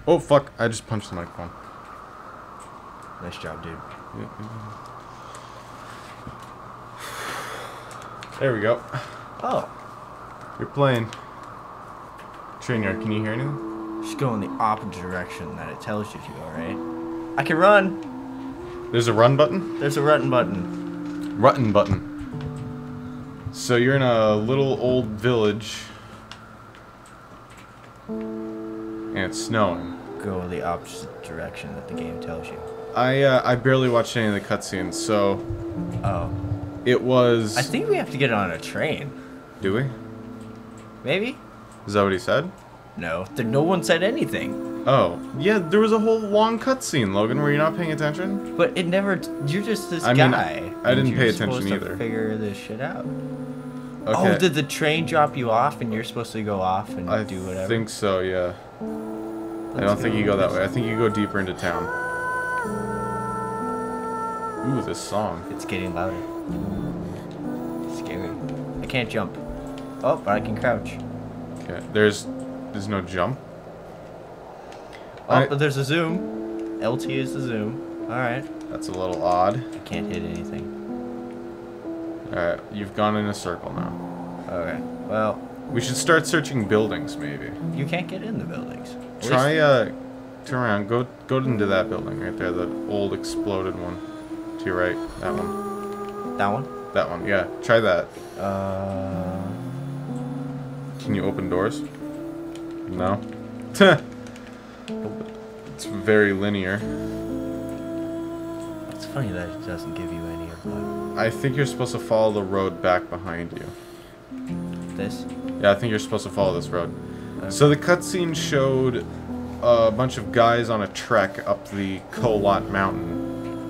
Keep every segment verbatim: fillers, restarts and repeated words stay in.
Oh, fuck. I just punched the microphone. Nice job, dude. There we go. Oh. You're playing. Train yard, can you hear anything? Just go in the opposite direction that it tells you to, alright? I can run! There's a run button? There's a run button. Rutton button. So you're in a little old village. And it's snowing. Go the opposite direction that the game tells you. I uh, I barely watched any of the cutscenes, so Oh. it was... I think we have to get on a train. Do we? Maybe? Is that what he said? No. There, no one said anything. Oh. Yeah, there was a whole long cutscene, Logan. Were you not paying attention? But it never... You're just this I mean, guy. I didn't and pay you're attention supposed either. To figure this shit out. Okay. Oh, did the train drop you off and you're supposed to go off and I do whatever? I think so, yeah. Let's I don't go. think you go that way. I think you go deeper into town. Ooh, this song. It's getting louder. Scary. I can't jump. Oh, but I can crouch. Okay. There's there's no jump. Oh, I, but there's a zoom. L T is the zoom. Alright. that's a little odd. I can't hit anything. Alright, you've gone in a circle now. Okay. Well, We should start searching buildings, maybe. you can't get in the buildings. At Try, least- uh, turn around. Go, go into that building right there, the old exploded one. To your right. That one. That one? That one, yeah. Try that. Uh... Can you open doors? No? It's very linear. It's funny that it doesn't give you any of that. I think you're supposed to follow the road back behind you. This? Yeah, I think you're supposed to follow this road. Okay. So the cutscene showed a bunch of guys on a trek up the Kholat mountain.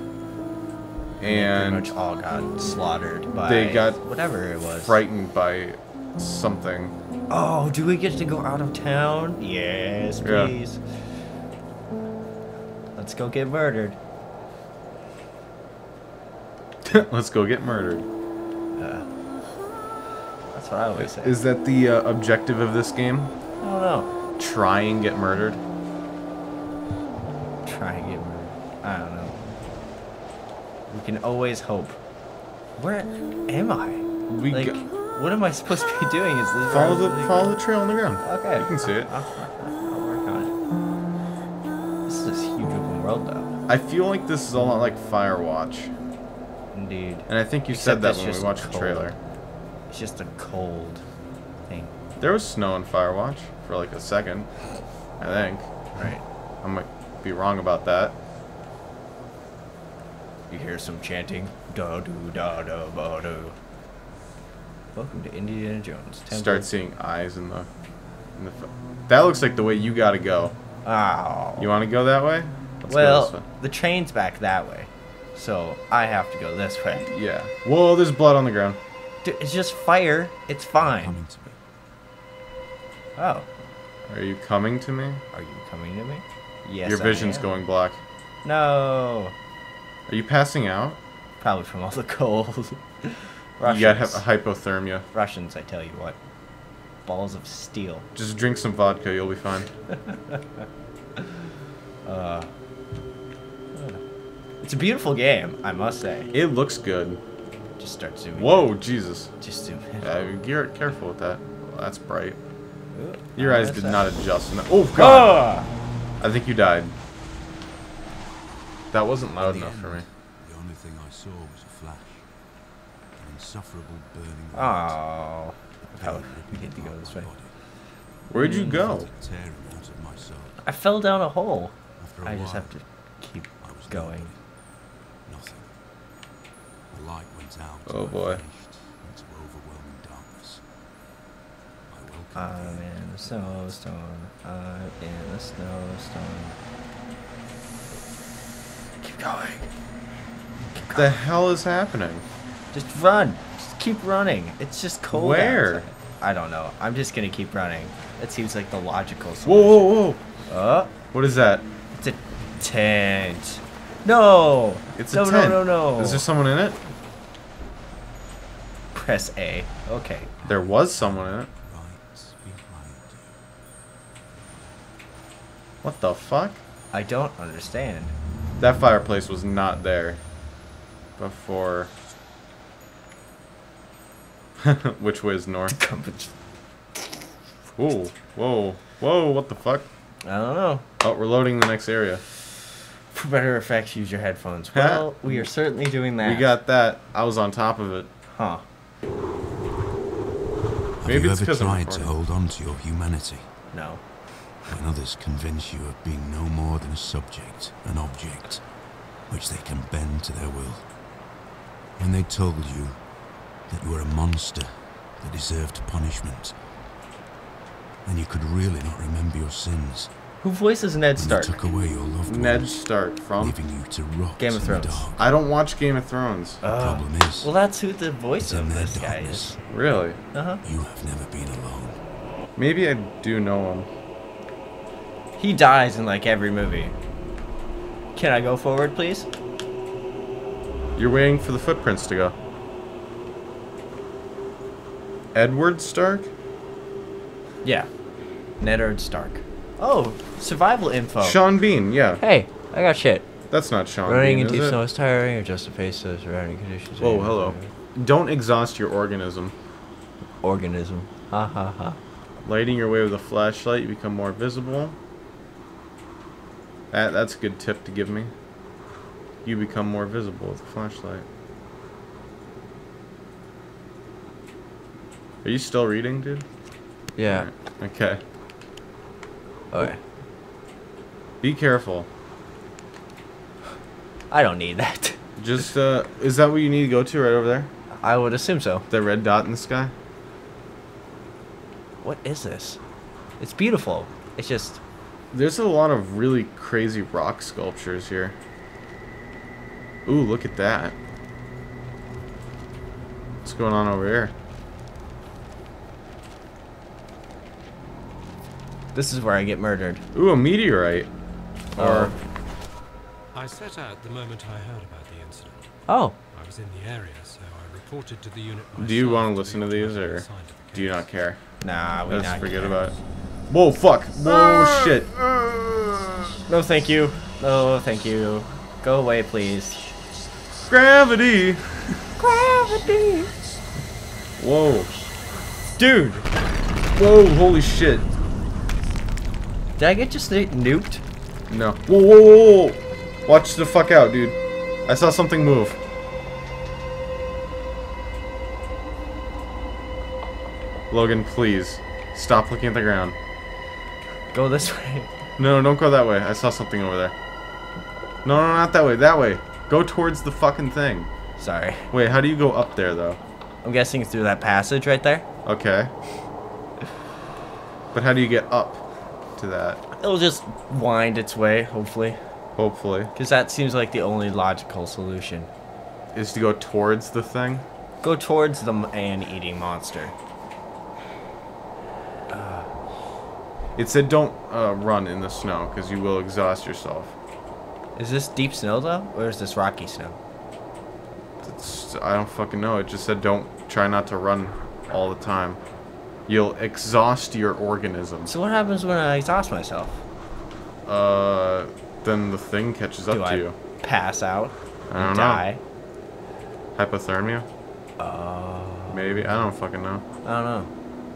And And pretty much all got slaughtered by they got whatever it was. frightened by something. Oh, do we get to go out of town? Yes, Yeah. please. Let's go get murdered. Let's go get murdered. Uh, that's what I always say. Is that the uh, objective of this game? I don't know. Try and get murdered? Try and get murdered. I don't know. We can always hope. Where am I? We Like, go what am I supposed to be doing? Is this follow the really- follow the trail on the ground. Okay. You can see it. I'll, I'll, I'll work on it. This is this huge open world, though. I feel like this is a lot like Firewatch. Indeed. And I think you Except said that it's when we just watched the cold. trailer. It's just a cold thing. There was snow in Firewatch for like a second, I think. Right. I might be wrong about that. You hear some chanting. Da do da da ba do. Welcome to Indiana Jones. Temple. Start seeing eyes in the, in the. F that looks like the way you gotta go. Ow. You want to go that way? Let's go well, this way. the train's back that way, so I have to go this way. Yeah. Whoa, there's blood on the ground. Dude, it's just fire. It's fine. Coming to me. Oh, Are you coming to me? are you coming to me? Yes. Your I vision's am. going black. No. Are you passing out? Probably from all the cold. You gotta have a hypothermia. Russians, I tell you what. Balls of steel. Just drink some vodka, you'll be fine. Uh, it's a beautiful game, I must say. It looks good. Just start zooming. Whoa, Jesus. Just zoom in. Uh, you're careful with that. Well, that's bright. Ooh, Your I eyes missed did that. not adjust. enough. Oh, God. Ah! I think you died. That wasn't loud enough for me. The only thing I saw was a flash. An insufferable burning light. Oh. The How pain we ripping get to go apart this my way. body. Where'd you go? Felt it tearing out of my soul. I fell down a hole. After a I just while, have to keep I was going. nobody. Nothing. The light went out. Oh, and I boy. vanished into overwhelming darkness. I welcomed I'm the in a snowstorm. I'm in a snowstorm. Keep going. Keep What going. the hell is happening? Just run. Just keep running. It's just cold. Where? outside. I don't know. I'm just gonna keep running. That seems like the logical Whoa, solution. whoa, whoa. Oh, What is that? it's a tent. No. It's no, a tent. No, no, no. Is there someone in it? Press A. Okay. There was someone in it. right behind you. What the fuck? I don't understand. That fireplace was not there before. Which way is north? Whoa, whoa, whoa, what the fuck? I don't know. Oh, we're loading the next area. For better effects, use your headphones. Well, we are certainly doing that. We got that. I was on top of it. Huh. Have Maybe you it's ever 'cause I'm tried to recording. hold on to your humanity No. when others convince you of being no more than a subject, an object, which they can bend to their will? When they told you that you were a monster that deserved punishment, and you could really not remember your sins. Who voices Ned When Stark? they took away your loved Ned ones, Stark from leaving you to rot Game of in Thrones. the dark. I don't watch Game of Thrones. The Uh, problem is, well, that's who the voice it's in of their this guy darkness. is. Really? Uh-huh. You have never been alone. Maybe I do know him. He dies in, like, every movie. Can I go forward, please? You're waiting for the footprints to go. Edward Stark? Yeah. Ned Stark. Oh, survival info. Sean Bean, yeah. Hey, I got shit. That's not Sean Running Bean, in is deep it? snow is tiring, or just to face the surrounding conditions. Whoa, hello. Don't exhaust your organism. Organism. Ha ha ha. Lighting your way with a flashlight, you become more visible. That, that's a good tip to give me. You become more visible with a flashlight. Are you still reading, dude? Yeah. Alright, okay. Okay. Be careful. I don't need that. Just, uh, is that what you need to go to right over there? I would assume so. The red dot in the sky? What is this? It's beautiful. It's just... There's a lot of really crazy rock sculptures here. Ooh, look at that. What's going on over here? This is where I get murdered. Ooh, a meteorite. Or... I set out the moment I heard about the incident. Oh. I was in the area, so I reported to the unit myself. Do you want to listen be to these, automatically or assigned to the do you case. not care? Nah, we Let's not forget care. about it. Whoa, fuck. Whoa, shit. No, thank you. No, thank you. Go away, please. Gravity. Gravity. Whoa. Dude. Whoa, holy shit. Did I get just nuked? No. Whoa, whoa, whoa, whoa. Watch the fuck out, dude. I saw something move. Logan, please. Stop looking at the ground. Go this way. No, don't go that way. I saw something over there. No, no, not that way. That way. Go towards the fucking thing. Sorry. Wait, how do you go up there, though? I'm guessing through that passage right there. Okay. But how do you get up to that? It'll just wind its way, hopefully. Hopefully. Because that seems like the only logical solution. Is to go towards the thing? Go towards the man-eating monster. It said don't uh, run in the snow, because you will exhaust yourself. Is this deep snow, though? Or is this rocky snow? It's, I don't fucking know. It just said don't try not to run all the time. You'll exhaust your organism. So what happens when I exhaust myself? Uh, then the thing catches up Do to I you. pass out? I don't and know. die? Hypothermia? Uh, Maybe. I don't fucking know. I don't know.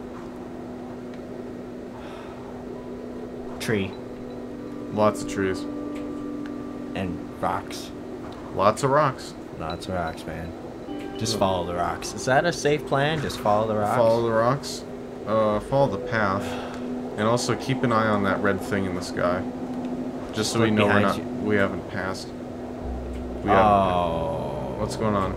Tree. Lots of trees. And rocks. Lots of rocks. Lots of rocks, man. Just follow the rocks. Is that a safe plan? Just follow the rocks? Follow the rocks. Uh, follow the path. And also keep an eye on that red thing in the sky. Just so we Look know we're behind not, you. we haven't passed. We Oh. haven't. What's going on?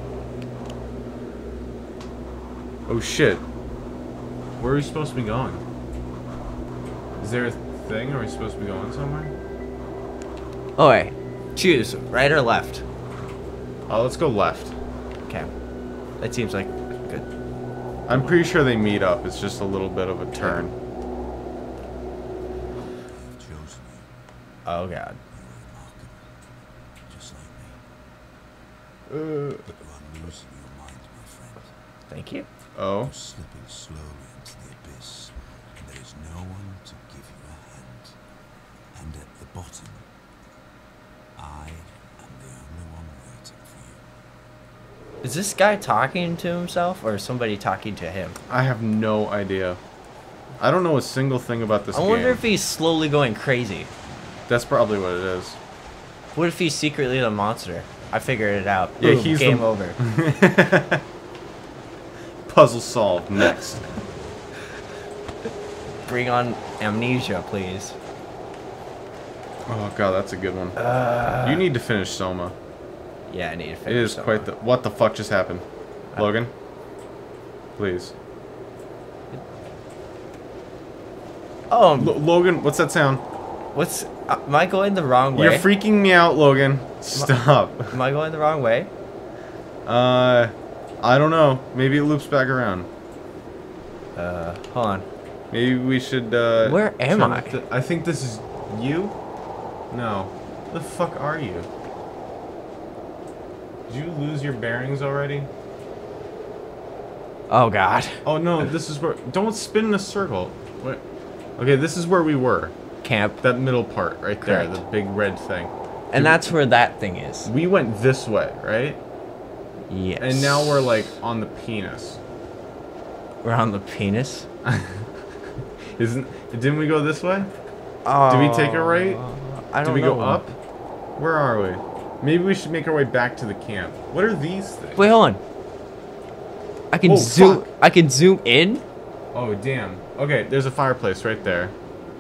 Oh shit. Where are we supposed to be going? Is there a thing? Are we supposed to be going somewhere? Oh, wait. Choose. Right or left? Oh, let's go left. Okay. That seems like good. I'm pretty sure they meet up. It's just a little bit of a turn. I've chosen you. Oh, God. You're remarkable. Just like me. Uh, But you are losing your mind, my friend. Thank you. oh. You're slipping slowly into the abyss, and there is no one to give you a hand. Is this guy talking to himself or is somebody talking to him? I have no idea. I don't know a single thing about this I game. wonder if he's slowly going crazy. That's probably what it is. What if he's secretly the monster? I figured it out. Yeah, Boom, he's game the... over. Puzzle solved. Next. Bring on amnesia, please. Oh god, that's a good one. Uh, you need to finish Soma. Yeah, I need to finish It is Soma. quite the... What the fuck just happened? Uh, Logan? Please. Oh, L Logan, what's that sound? what's... Uh, am I going the wrong way? You're freaking me out, Logan. Stop. Am I going the wrong way? Uh, I don't know. Maybe it loops back around. Uh, hold on. Maybe we should, uh... Where am turn I? the- I think this is... You? No. Where the fuck are you? Did you lose your bearings already? Oh, God. Oh, no, this is where... Don't spin in a circle. What? Okay, this is where we were. Camp. That middle part right there, Correct. the big red thing. And that's where that thing is. We went this way, right? Yes. And now we're, like, on the penis. We're on the penis? Isn't... Didn't we go this way? Oh, Did we take a right? I don't Did we know. go up? Where are we? Maybe we should make our way back to the camp. What are these things? Wait, hold on. I can Oh, zoom. fuck. I can zoom in. Oh, damn. Okay, there's a fireplace right there.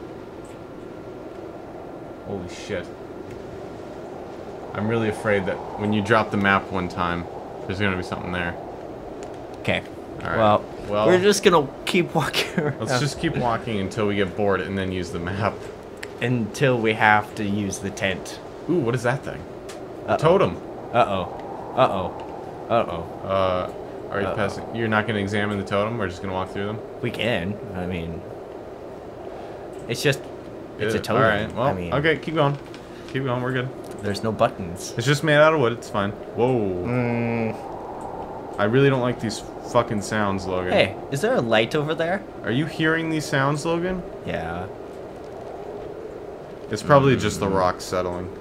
Holy shit. I'm really afraid that when you drop the map one time, there's gonna be something there. Okay. Alright. Well, Well, we're just gonna keep walking around let's just keep walking until we get bored and then use the map. until we have to use the tent. Ooh, what is that thing? Uh-oh. Totem. Uh oh. Uh oh. Uh oh. Uh, are you Uh-oh. passing? You're not gonna examine the totem? We're just gonna walk through them? We can. I mean, it's just. It's a Yeah, totem. Alright, well, I mean, okay, keep going. Keep going, we're good. there's no buttons. It's just made out of wood, it's fine. Whoa. Mm. I really don't like these fucking sounds, Logan. Hey, is there a light over there? Are you hearing these sounds, Logan? Yeah. It's probably just the rocks settling.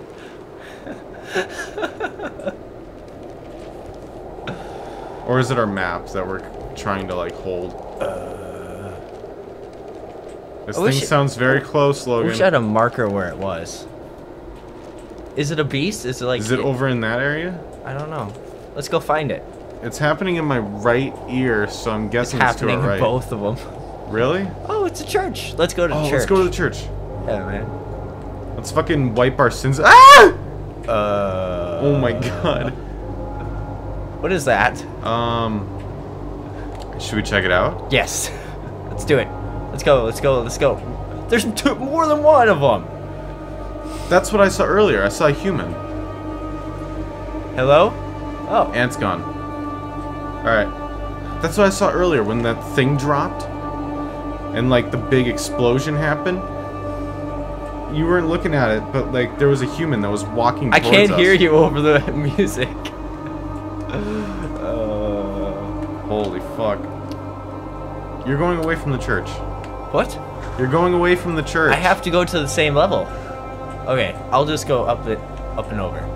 Or is it our maps that we're trying to, like, hold? Uh, This I thing wish it- sounds very close, I Logan. wish I had a marker where it was. Is it a beast? Is it like? Is it over in that area? I don't know. Let's go find it. It's happening in my right ear, so I'm It's guessing it's, to happening our right. in both of them. Really? Oh, it's a church. Let's go to Oh, church. let's go to the church. Yeah, man. Let's fucking wipe our sins. Ah! Uh. Oh my god. What is that? Um. Should we check it out? Yes. Let's do it. Let's go. Let's go. Let's go. There's two, more than one of them. That's what I saw earlier. I saw a human. Hello? Oh. Ant's gone. Alright. That's what I saw earlier when that thing dropped. And like the big explosion happened. You weren't looking at it, but like there was a human that was walking I towards can't us. hear you over the music. uh, Holy fuck. You're going away from the church. what? You're going away from the church. I have to go to the same level. Okay, I'll just go up it, up and over.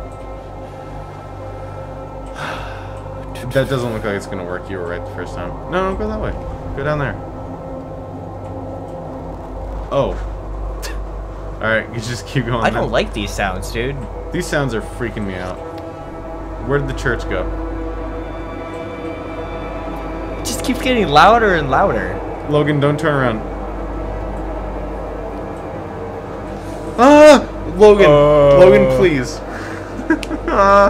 That doesn't look like it's gonna work. You were right the first time. No, no, go that way. Go down there. Oh. Alright, you just keep going. I don't then. like these sounds, dude. These sounds are freaking me out. Where did the church go? It just keeps getting louder and louder. Logan, don't turn around. Ah! Logan! Uh. Logan, please. Ah.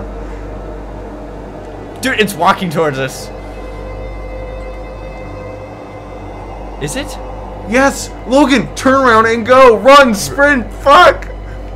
Dude, it's walking towards us. Is it? Yes! Logan, turn around and go! Run! Sprint! Fuck!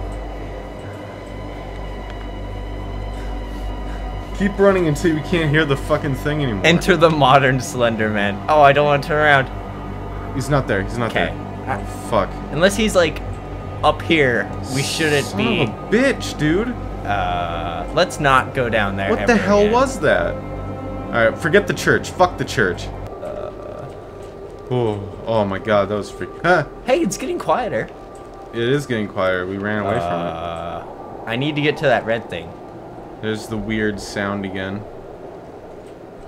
Keep running until you can't hear the fucking thing anymore. Enter the modern Slender Man. Oh, I don't want to turn around. He's not there. He's not Okay. there. Fuck. Unless he's like up here, we shouldn't Son be. of a bitch, dude. Uh, let's not go down there. What the ever hell again. was that? Alright, forget the church. Fuck the church. Uh, Oh, oh my god, that was freak. Huh. hey, it's getting quieter. It is getting quieter. We ran away Uh, I need to get to that red thing. from it. There's the weird sound again.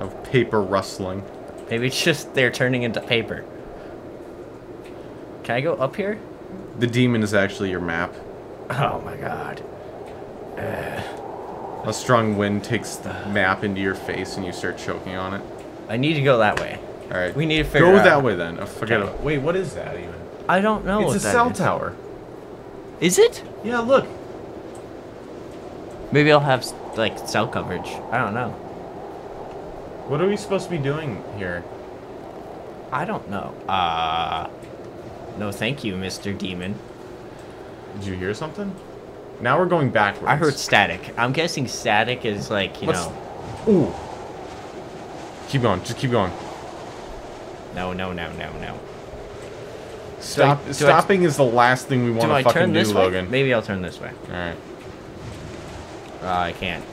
of paper rustling. Maybe it's just they're turning into paper. Can I go up here? The demon is actually your map. Oh my god. Uh, A strong wind takes the map into your face and you start choking on it. I need to go that way. All right. We need to figure Go out. that way then. Oh, forget Okay. it. Wait, what is that even? I don't know. It's what a that cell is. tower. Is it? Yeah, look. Maybe I'll have like cell coverage. I don't know. What are we supposed to be doing here? I don't know. Uh no thank you, Mister Demon. Did you hear something? Now we're going backwards. I heard static. I'm guessing static is like, you What's- know. Ooh. Keep going. Just keep going. No, no, no, no, no. Stop. do I- Stopping is the last thing we want Do to I fucking turn do, this way? Logan. Maybe I'll turn this way. All right. Uh, I can't.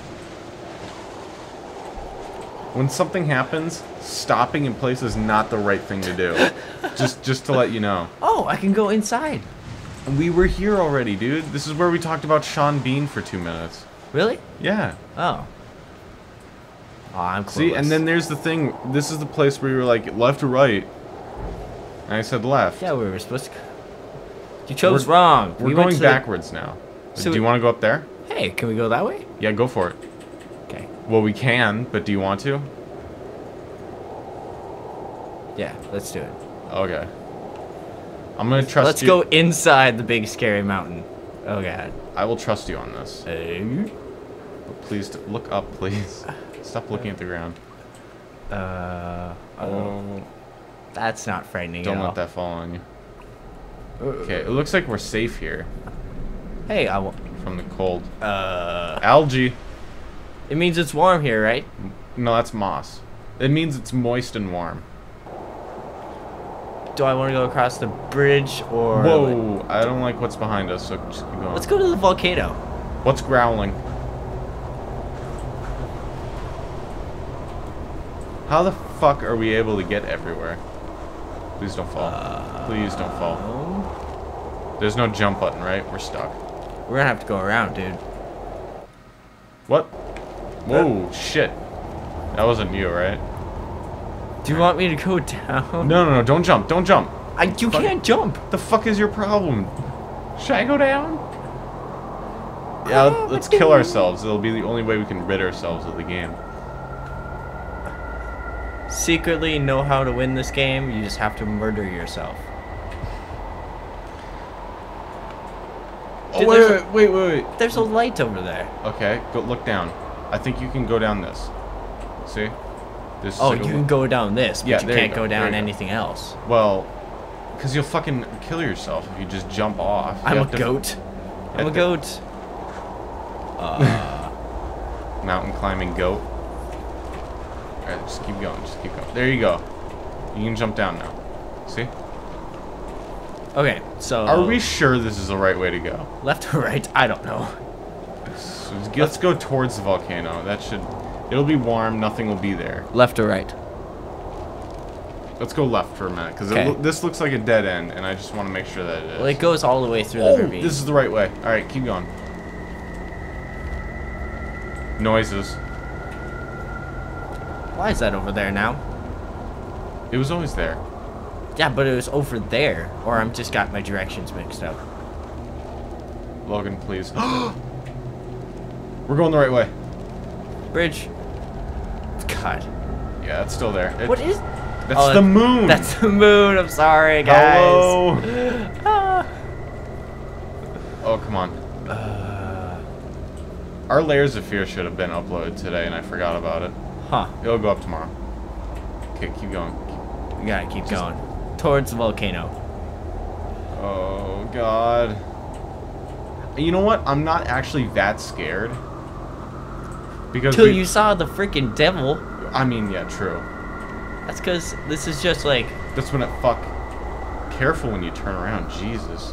When something happens, stopping in place is not the right thing to do. just, just to let you know. Oh, I can go inside. We were here already, dude. This is where we talked about Sean Bean for two minutes. Really? Yeah. Oh. Oh, I'm clueless. See, and then there's the thing. This is the place where you were like left or right, and I said left. Yeah, we were supposed to. You chose We're- wrong. We're we went going to the- backwards now. So do we- you want to go up there? Hey, can we go that way? Yeah, go for it. Okay. Well, we can, but do you want to? Yeah, let's do it. Okay. I'm gonna trust Let's you. go inside the big scary mountain. Oh god. I will trust you on this. Uh, But please d- look up, please. Stop looking at the ground. uh oh. Oh, That's not frightening don't at all. let that fall on you. Okay, it looks like we're safe here Hey, I w from the cold. uh Algae. it means it's warm here, right? No, that's moss. It means it's moist and warm. Do I want to go across the bridge or Whoa! I don't like what's behind us, so just keep going. Let's go to the volcano. What's growling? How the fuck are we able to get everywhere? Please don't fall. Please don't fall. Um, There's no jump button, right? We're stuck. we're gonna have to go around, dude. What? Whoa, shit. That wasn't you, right? Do you want me to go down? No, no, no, don't jump, don't jump. I, you Fuck. can't jump. The fuck is your problem? Should I go down? Yeah, Ah, let's what kill the- ourselves. It'll be the only way we can rid ourselves of the game. Secretly know how to win this game. You just have to murder yourself. Oh, Dude, wait, there's wait, wait, wait, wait. There's a light over there. Okay, go look down. I think you can go down this. See? This is Oh, like you a- can go down this, but Yeah, you there you can't go, go, there down you go. anything else. Well, because you'll fucking kill yourself if you just jump off. You I'm a have to- goat. I'm have a to- goat. Uh, Mountain climbing goat. Alright, just keep going, just keep going. There you go. You can jump down now. See? okay, so Are we sure this is the right way to go? left or right? I don't know. So let's go towards the volcano. That should... It'll be warm, nothing will be there. Left or right? Let's go left for a minute, because Okay. lo this looks like a dead end, and I just want to make sure that it is. Well, it goes all the way through the Oh, ravine. this is the right way. Alright, keep going. Noises. Why is that over there now? It was always there. Yeah, but it was over there. Or I'm just got my directions mixed up. Logan, please. We're going the right way. Bridge. God. Yeah, it's still there. It- What is... That's Oh, the moon! That's the moon. I'm sorry, guys. Hello! Ah. Oh, come on. Uh, Our Layers of Fear should have been uploaded today, and I forgot about it. huh. It'll go up tomorrow. Okay, keep going. We gotta keep going. Towards the volcano. Oh, God. You know what? I'm not actually that scared. Because Till we- you saw the freaking devil. I mean, yeah, true. That's because this is just like... That's when it fuck. Careful when you turn around, Jesus.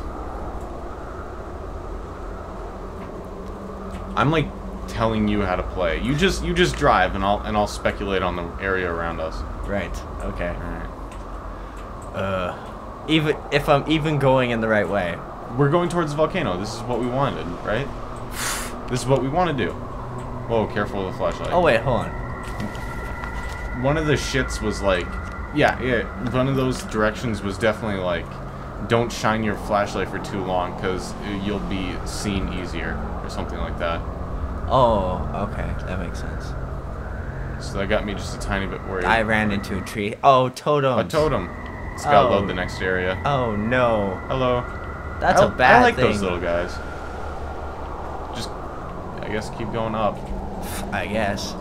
I'm like telling you how to play. You just you just drive, and I'll and I'll speculate on the area around us. Right. Okay. All right. Uh, even if I'm even going in the right way. We're going towards the volcano. This is what we wanted, right? This is what we want to do. Whoa, careful with the flashlight. Oh wait, hold on. one of the shits was like, yeah, yeah, one of those directions was definitely like, don't shine your flashlight for too long because you'll be seen easier or something like that. Oh, okay, that makes sense. So that got me just a tiny bit worried. I ran into a tree. Oh, totem. A totem. It's gotta Oh. load the next area. Oh no. Hello. That's I, a bad I like thing. those little guys. Just, I guess, keep going up. I guess.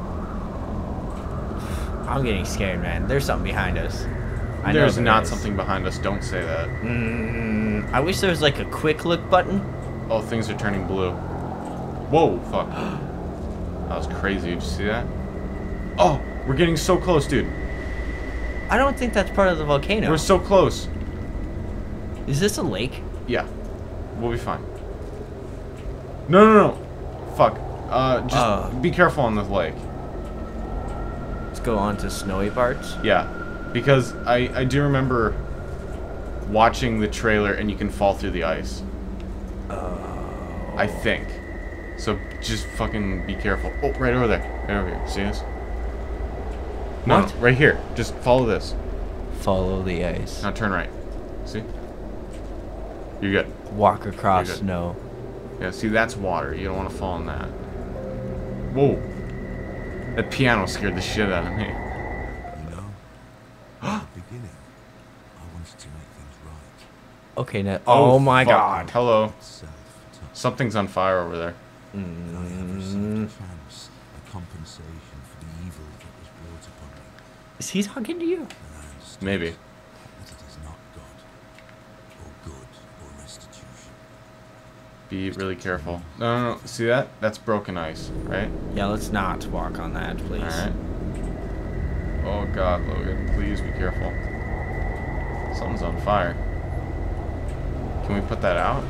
I'm getting scared, man. There's something behind us. I know There's there not is. something behind us. Don't say that. Mm, I wish there was like a quick look button. Oh, things are turning blue. Whoa, fuck. That was crazy. Did you see that? Oh, we're getting so close, dude. I don't think that's part of the volcano. We're so close. Is this a lake? Yeah. We'll be fine. No, no, no. Fuck. Uh, just Uh. be careful on this lake. Let's go on to snowy parts. Yeah. Because I, I do remember watching the trailer and you can fall through the ice. Oh. I think. So just fucking be careful. Oh, right over there. Right over here. See this? No, What? no, right here. Just follow this. Follow the ice. Now turn right. See? You're good. Walk across You're good. snow. Yeah, see, that's water. You don't want to fall in that. Whoa. That piano scared the shit out of me. You know, at the beginning, I wanted to make things right. Okay, now. Oh, my fuck. god. Hello. Self-touch. Something's on fire over there. I have received a chance, a compensation for the evil that was brought upon me. Is he talking to you? And I understand Maybe. that it is not God, or good, or restitution. Be really careful. No, no, no. See that? That's broken ice, right? Yeah, let's not walk on that, please. Alright. Oh god, Logan. Please be careful. Something's on fire. Can we put that out?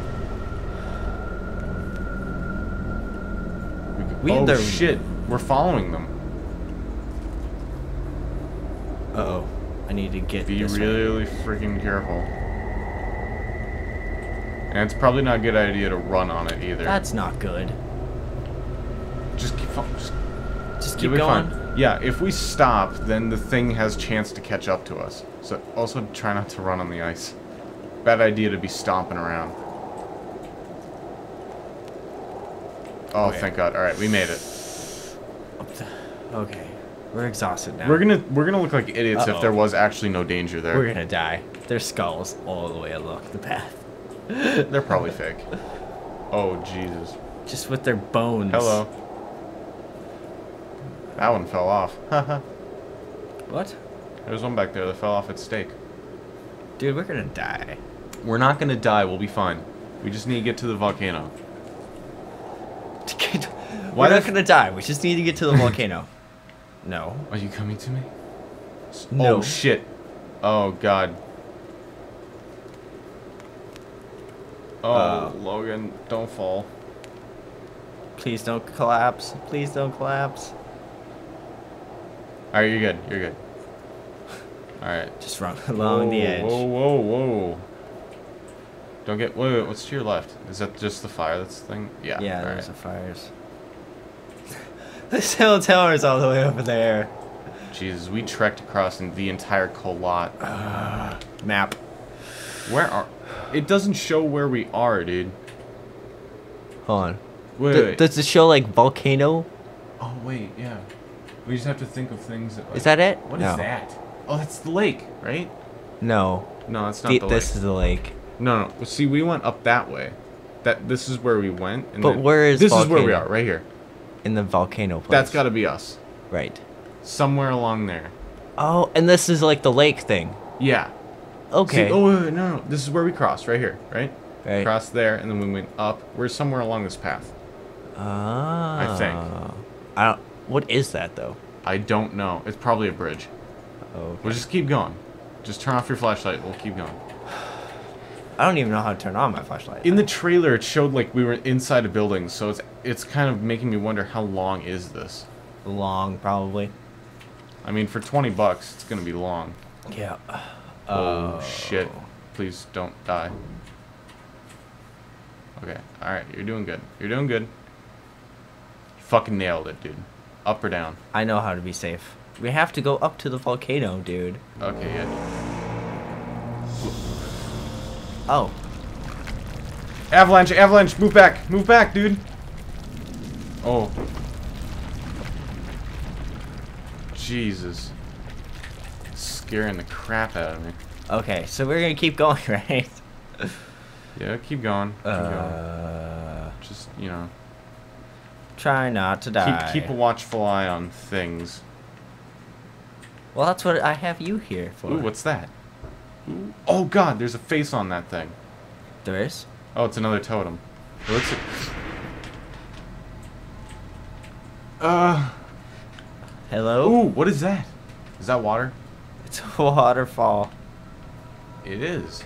We oh either- shit. We're following them. Uh-oh. I need to get Be this way. really freaking careful. And it's probably not a good idea to run on it either. That's not good. Just keep fo- just Just you'll keep be going. fine. Yeah, if we stop, then the thing has chance to catch up to us. So also try not to run on the ice. Bad idea to be stomping around. Oh, Okay. thank God. All right, we made it. Okay. We're exhausted now. We're gonna we're gonna look like idiots Uh-oh. if there was actually no danger there. We're gonna die. There's skulls all the way along the path. They're probably fake. Oh Jesus. Just with their bones. Hello. That one fell off. Haha. What? There's one back there that fell off its stake. Dude, we're gonna die. We're not gonna die. We'll be fine. We just need to get to the volcano. We're the not f- gonna die. We just need to get to the volcano. No. Are you coming to me? No. Oh shit. Oh god. Oh, Uh. Logan, don't fall. Please don't collapse. Please don't collapse. Alright, you're good. You're good. Alright. Just run along the Whoa, edge. Whoa, whoa, whoa. Don't get. Wait, wait, what's to your left? Is that just the fire that's the thing? Yeah. Yeah, all there's right. the fires. The cell tower's all the way over there. Jesus, we trekked across in the entire Kholat. Map. Where are. It doesn't show where we are, dude. Hold on. Wait, D- wait. does it show like volcano? Oh, wait, yeah. We just have to think of things that. Like, Is that it? What is No. that? Oh, that's the lake, right? No. No, that's not The- the this lake. is the lake. No, no. Well, see, we went up that way. That this is where we went. And But then- where is This is where we volcano? are, right here. In the volcano place. That's got to be us. Right. Somewhere along there. Oh, and this is like the lake thing. Yeah. Okay. See, oh, wait, wait, no, no. This is where we crossed, right here, right? Right. Crossed there, and then we went up. We're somewhere along this path. Ah. think. I don't. What is that though? I don't know. It's probably a bridge. Oh. We'll just keep going. Just turn off your flashlight. We'll keep going. I don't even know how to turn on my flashlight. In the trailer, it showed like we were inside a building, so it's it's kind of making me wonder how long is this? Long, probably. I mean, for twenty bucks, it's gonna be long. Yeah. Oh shit! Please don't die. Okay. All right. You're doing good. You're doing good. You fucking nailed it, dude. Up or down? I know how to be safe. We have to go up to the volcano, dude. Okay, yeah. Oh. Avalanche, avalanche, move back, move back, dude. Oh. Jesus. Scaring the crap out of me. Okay, so we're gonna keep going, right? Yeah, keep going. Keep Uh, going. Just, you know. try not to die. Keep, keep a watchful eye on things. Well, that's what I have you here for. Ooh, what's that? Ooh. Oh god, there's a face on that thing. There is? Oh, it's another totem. What's it? Uh. Hello? Ooh, what is that? Is that water? It's a waterfall. It is.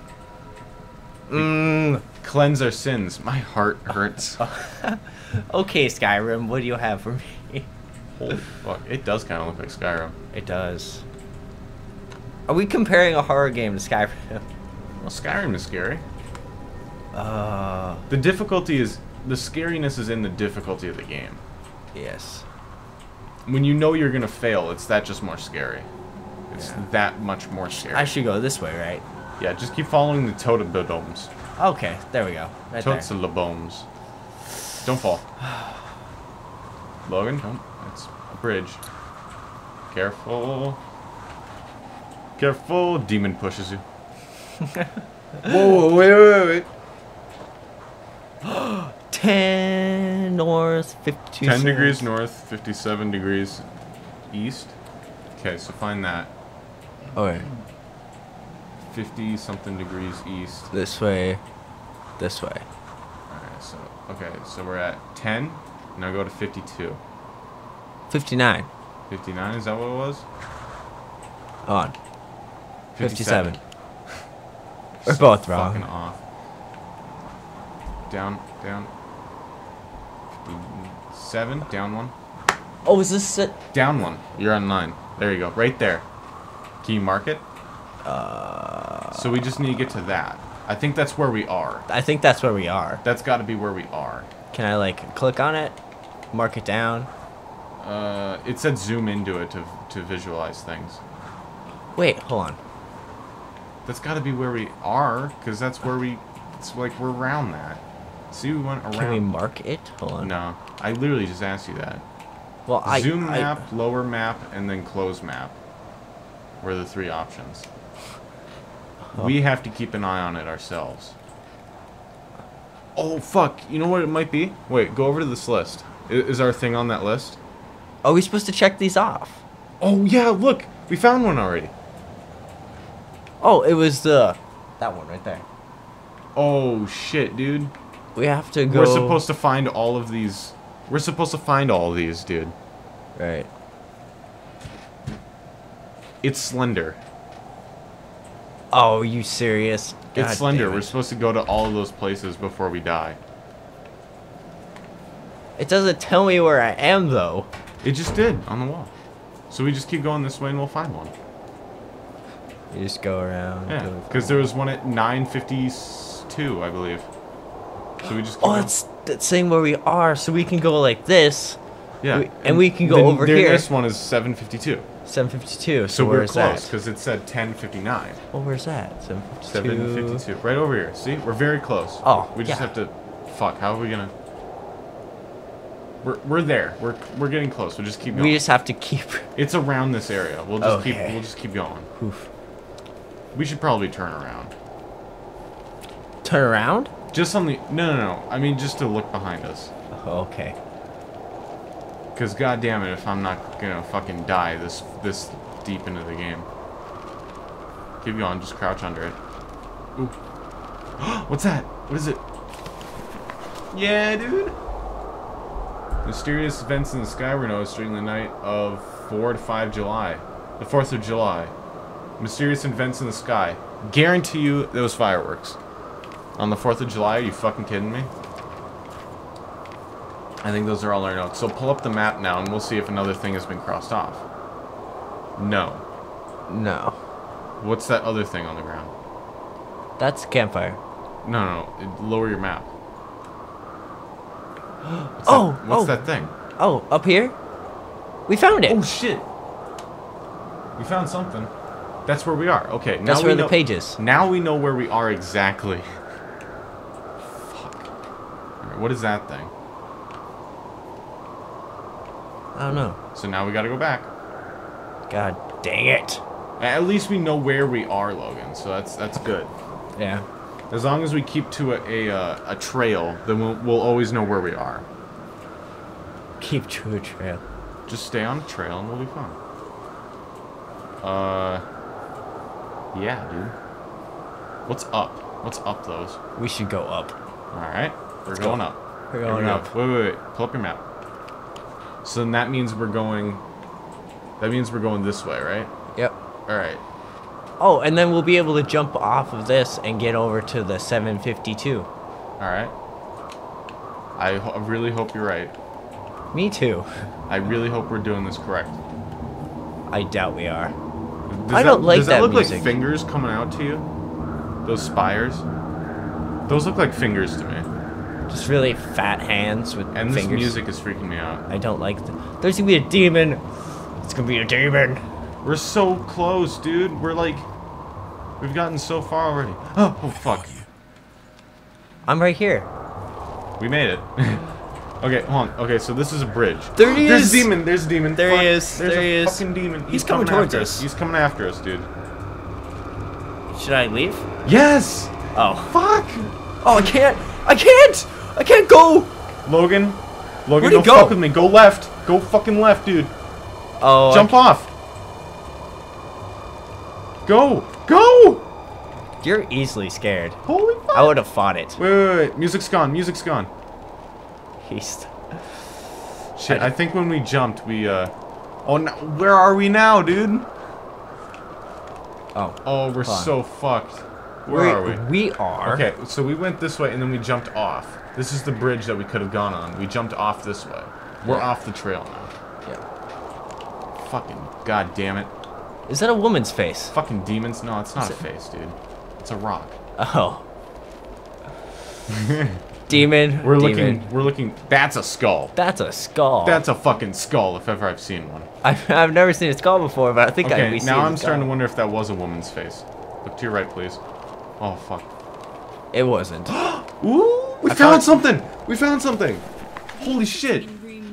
Mmm. Cleanse our sins. My heart hurts. Okay, Skyrim, what do you have for me? Holy fuck. It does kind of look like Skyrim. It does. Are we comparing a horror game to Skyrim? Well, Skyrim is scary. Uh, The difficulty is... The scariness is in the difficulty of the game. yes. When you know you're gonna fail, it's that just more scary. It's Yeah. that much more scary. I should go this way, right? Yeah, just keep following the totem-bodomes. Okay, there we go. Right there. Totem-bodomes. Don't fall. Logan, don't. It's a bridge. Careful. Careful. Demon pushes you. Whoa, wait, wait, wait, wait. ten north, fifty-two ten south. degrees north, fifty-seven degrees east. Okay, so find that. Okay. fifty something degrees east. This way. This way. Alright, so, okay, so we're at ten. Now go to fifty-two. fifty-nine. fifty-nine, is that what it was? On. fifty-seven. fifty-seven. We're So both wrong. Fucking off. Down, down. fifty-seven, down one. Oh, is this it? Down one. You're on nine. There you go. Right there. Can you mark it? Uh, So we just need to get to that. I think that's where we are. I think that's where we are. That's got to be where we are. Can I, like, click on it? Mark it down? Uh, it said zoom into it to to visualize things. Wait, hold on. That's got to be where we are, because that's where we. It's like we're around that. See, we went around. Can we mark it? Hold on. No, I literally just asked you that. Well, I... Zoom I, map, lower map, and then close map were the three options. Oh. We have to keep an eye on it ourselves. Oh, fuck. You know what it might be? Wait, go over to this list. I- Is our thing on that list? Are we supposed to check these off? Oh, yeah, look. We found one already. Oh, it was the... That one right there. Oh, shit, dude. We have to go... We're supposed to find all of these. We're supposed to find all of these, dude. Right. It's Slender. Oh, are you serious? God It's Slender. damn it. We're supposed to go to all of those places before we die. It doesn't tell me where I am, though. It just did on the wall. So we just keep going this way and we'll find one. You just go around. Yeah, do- because there was one at nine fifty-two, I believe. So we just. Keep Oh, going. it's that's saying where we are, so we can go like this. Yeah, we- and we can go then over there- here. This one is seven fifty-two. seven fifty-two. So, So we're where's close that? because it said ten fifty-nine. Well, where's that? seven fifty-two. seven fifty-two. Right over here. See, we're very close. Oh, we just yeah. have to. Fuck. How are we gonna? We're we're there. We're we're getting close. We'll just keep going. We just have to keep. It's around this area. We'll just keep. Okay. We'll just keep going. Oof. We should probably turn around. Turn around? Just on the. No, no, no. I mean, just to look behind us. Oh, okay. Cause goddamn it, if I'm not gonna fucking die this this deep into the game. Keep going. Just crouch under it. Ooh. What's that? What is it? Yeah, dude. Mysterious events in the sky were noticed during the night of four to five July. The fourth of July. Mysterious events in the sky. Guarantee you there was fireworks. On the fourth of July, are you fucking kidding me? I think those are all our notes. So pull up the map now and we'll see if another thing has been crossed off. No. No. What's that other thing on the ground? That's a campfire. No, no, no. It- Lower your map. What's Oh, that, what's oh. that thing? Oh, up here? We found it. Oh shit! We found something. That's where we are. Okay, now That's we where know, the page is. Now we know where we are exactly. Fuck. Alright, what is that thing? I don't know. So now we gotta go back. God dang it. At least we know where we are, Logan. So that's that's good. Yeah. As long as we keep to a a, uh, a trail, then we'll we'll always know where we are. Keep to a trail. Just stay on the trail and we'll be fine. Uh, yeah, dude. What's up? What's up, those? We should go up. All right, we're Let's going go. up. We're Here going we go. up. Wait, wait, wait. Pull up your map. So then that means we're going. That means we're going this way, right? Yep. All right. Oh, and then we'll be able to jump off of this and get over to the seven fifty-two. All right. I, ho I really hope you're right. Me too. I really hope we're doing this correct. I doubt we are. Does I that, don't like does that that look music. like fingers coming out to you? Those spires? Those look like fingers to me. Just really fat hands with And this fingers. music is freaking me out. I don't like. Th There's gonna be a demon. It's gonna be a demon. We're so close, dude. We're like, we've gotten so far already. Oh, oh fuck. I'm right here. We made it. Okay, hold on. Okay, so this is a bridge. There he There's is. a demon. There's a demon. There Fuck. he is. There's There a he is. fucking demon. He's, He's coming coming towards after us. He's coming after us, dude. Should I leave? Yes. Oh. Fuck. Oh, I can't. I can't. I can't go. Logan. Logan, Where'd he don't go? fuck with me. Go left. Go fucking left, dude. Oh. Jump I off. Go. Go. You're easily scared. Holy fuck. I would have fought it. Wait, wait, wait. Music's gone. Music's gone. He's. Shit, I think when we jumped, we, uh... Oh, no, where are we now, dude? Oh. Oh, we're Hold on. so fucked. Where are we? We are. Okay, so we went this way and then we jumped off. This is the bridge that we could have gone on. We jumped off this way. We're Yeah. off the trail now. Yeah. Fucking god damn it. Is that a woman's face? Fucking demons. No, it's not Is a it- face, dude. It's a rock. Oh. Demon. We're demon. looking, we're looking, that's a skull. That's a skull. That's a fucking skull if ever I've seen one. I've, I've never seen a skull before, but I think I'd Okay, be seeing now a I'm starting to skull. wonder if that was a woman's face. Look to your right, please. Oh, fuck. It wasn't. Ooh, we I found found- something! We found something! Holy shit!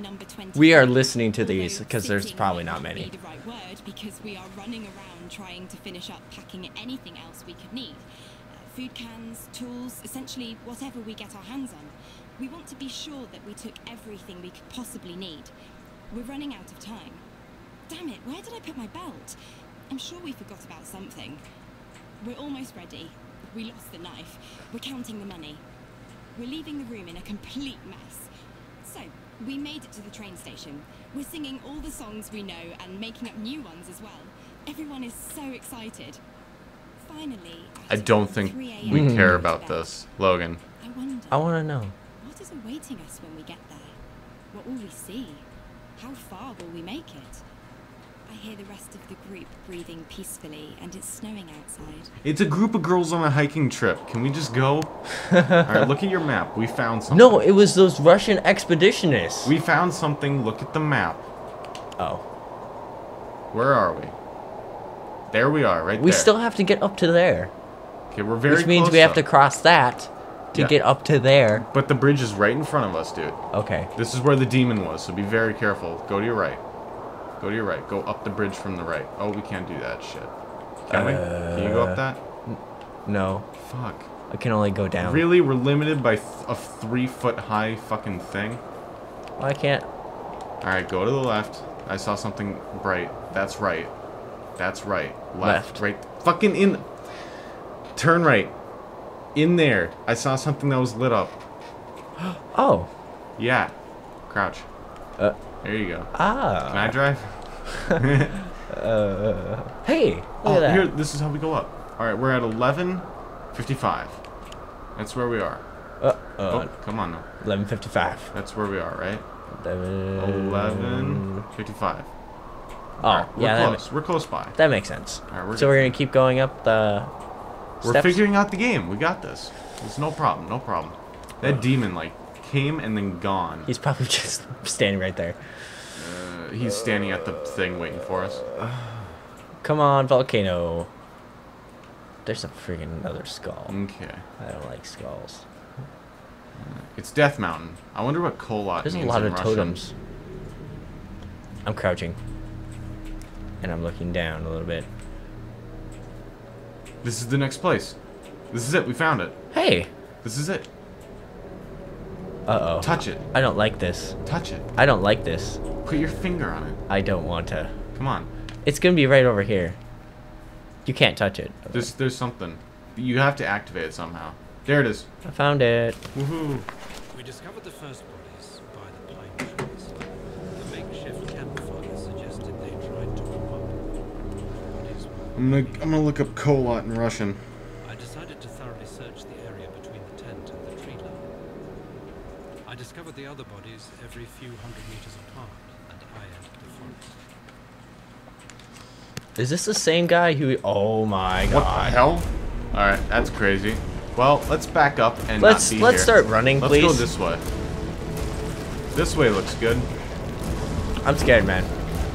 We are listening to these because there's probably not many. The right word because we are running around trying to finish up packing anything else we could need. Uh, food cans, tools, essentially whatever we get our hands on. We want to be sure that we took everything we could possibly need. We're running out of time. Damn it, where did I put my belt? I'm sure we forgot about something. We're almost ready. We lost the knife. We're counting the money. We're leaving the room in a complete mess. So, we made it to the train station. We're singing all the songs we know and making up new ones as well. Everyone is so excited. Finally, I at don't think three a m we Mhm. care to about bed. this, Logan. I wonder, I want to know. what is awaiting us when we get there? What will we see? How far will we make it? I hear the rest of the group breathing peacefully, and it's snowing outside. It's a group of girls on a hiking trip. Can we just go? Alright, look at your map. We found something. No, it was those Russian expeditionists. We found something. Look at the map. Oh. Where are we? There we are, right We there. still have to get up to there. Okay, we're very Which means close we have up. to cross that to Yeah. get up to there. But the bridge is right in front of us, dude. Okay. This is where the demon was, so be very careful. Go to your right. Go to your right. Go up the bridge from the right. Oh, we can't do that shit. Can we? Can you go up that? No. Fuck. I can only go down. Really? We're limited by th a three foot high fucking thing? Well, I can't. Alright, go to the left. I saw something bright. That's right. That's right. Left. Left. Right. Fucking in. Turn right. In there. I saw something that was lit up. Oh. Yeah. Crouch. Uh. There you go. Ah. Can I drive? Uh. Hey. Look Oh, at that. here. This is how we go up. Alright, we're at eleven fifty-five. That's where we are. Uh, uh, Oh, come on now. eleven fifty-five. That's where we are, right? eleven. eleven fifty-five. Oh, Alright, we're yeah, that, close. We're close by. that makes sense. Alright, we're So good. we're gonna keep going up the We're steps? figuring out the game. We got this. It's no problem. No problem. That demon, like, came and then gone. He's probably just standing right there. Uh, he's standing at the thing waiting for us. Come on, volcano. There's a freaking another skull. Okay. I don't like skulls. It's Death Mountain. I wonder what Kholat There's a means lot in of Russian. totems. I'm crouching. And I'm looking down a little bit. This is the next place. This is it. We found it. Hey! This is it. Uh-oh. Touch it. I don't like this. Touch it. I don't like this. Put your finger on it. I don't want to. Come on. It's gonna be right over here. You can't touch it. There's there's something. You have to activate it somehow. There it is. I found it. Woohoo. We discovered the first bodies by the pine trees. The makeshift campfire suggested they tried to warm up. The bodies were... I'm gonna I'm gonna look up Kholat in Russian. I decided to thoroughly search the area between the tent and the tree line. I discovered the other bodies every few hundred meters apart, and I entered the forest. Is this the same guy who... Oh my god. What the hell? Alright, that's crazy. Well, let's back up and Let's not be let's here. start running, Let's please. go this way. This way looks good. I'm scared, man.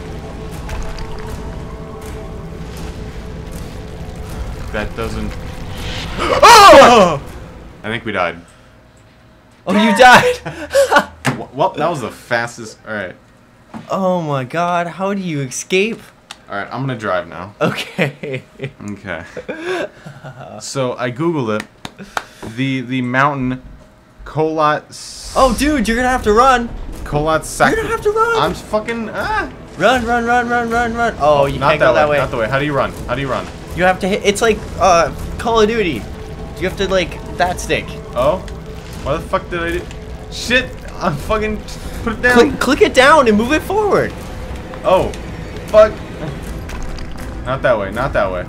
That doesn't... Oh! I think we died. Oh, you died! W- Well, that was the fastest... Alright. Oh my god, how do you escape? Alright, I'm gonna drive now. Okay. Okay. So, I googled it. The the mountain... Kholat... s- Oh, dude, you're gonna have to run. Kholat sac... You're gonna have to run. I'm fucking... Ah! Run, run, run, run, run, run. Oh, you Not can't go that way. way. Not the way. How do you run? How do you run? You have to hit. It's like uh, Call of Duty. You have to like that stick. Oh? Why the fuck did I do... Shit! I'm fucking... Put it down! Click, click it down and move it forward. Oh. Fuck. Not that way. Not that way.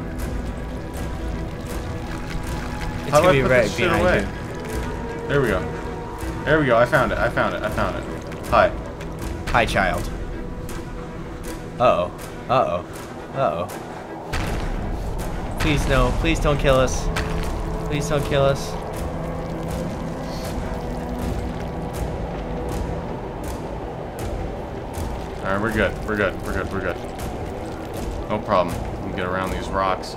It's How do gonna I be put right this shit behind away? you. There we go. There we go. I found it. I found it. I found it. Hi. Hi, child. Uh oh. Uh oh. Uh oh. Please no. Please don't kill us. Please don't kill us. Alright, we're good. We're good. We're good. We're good. No problem. We can get around these rocks.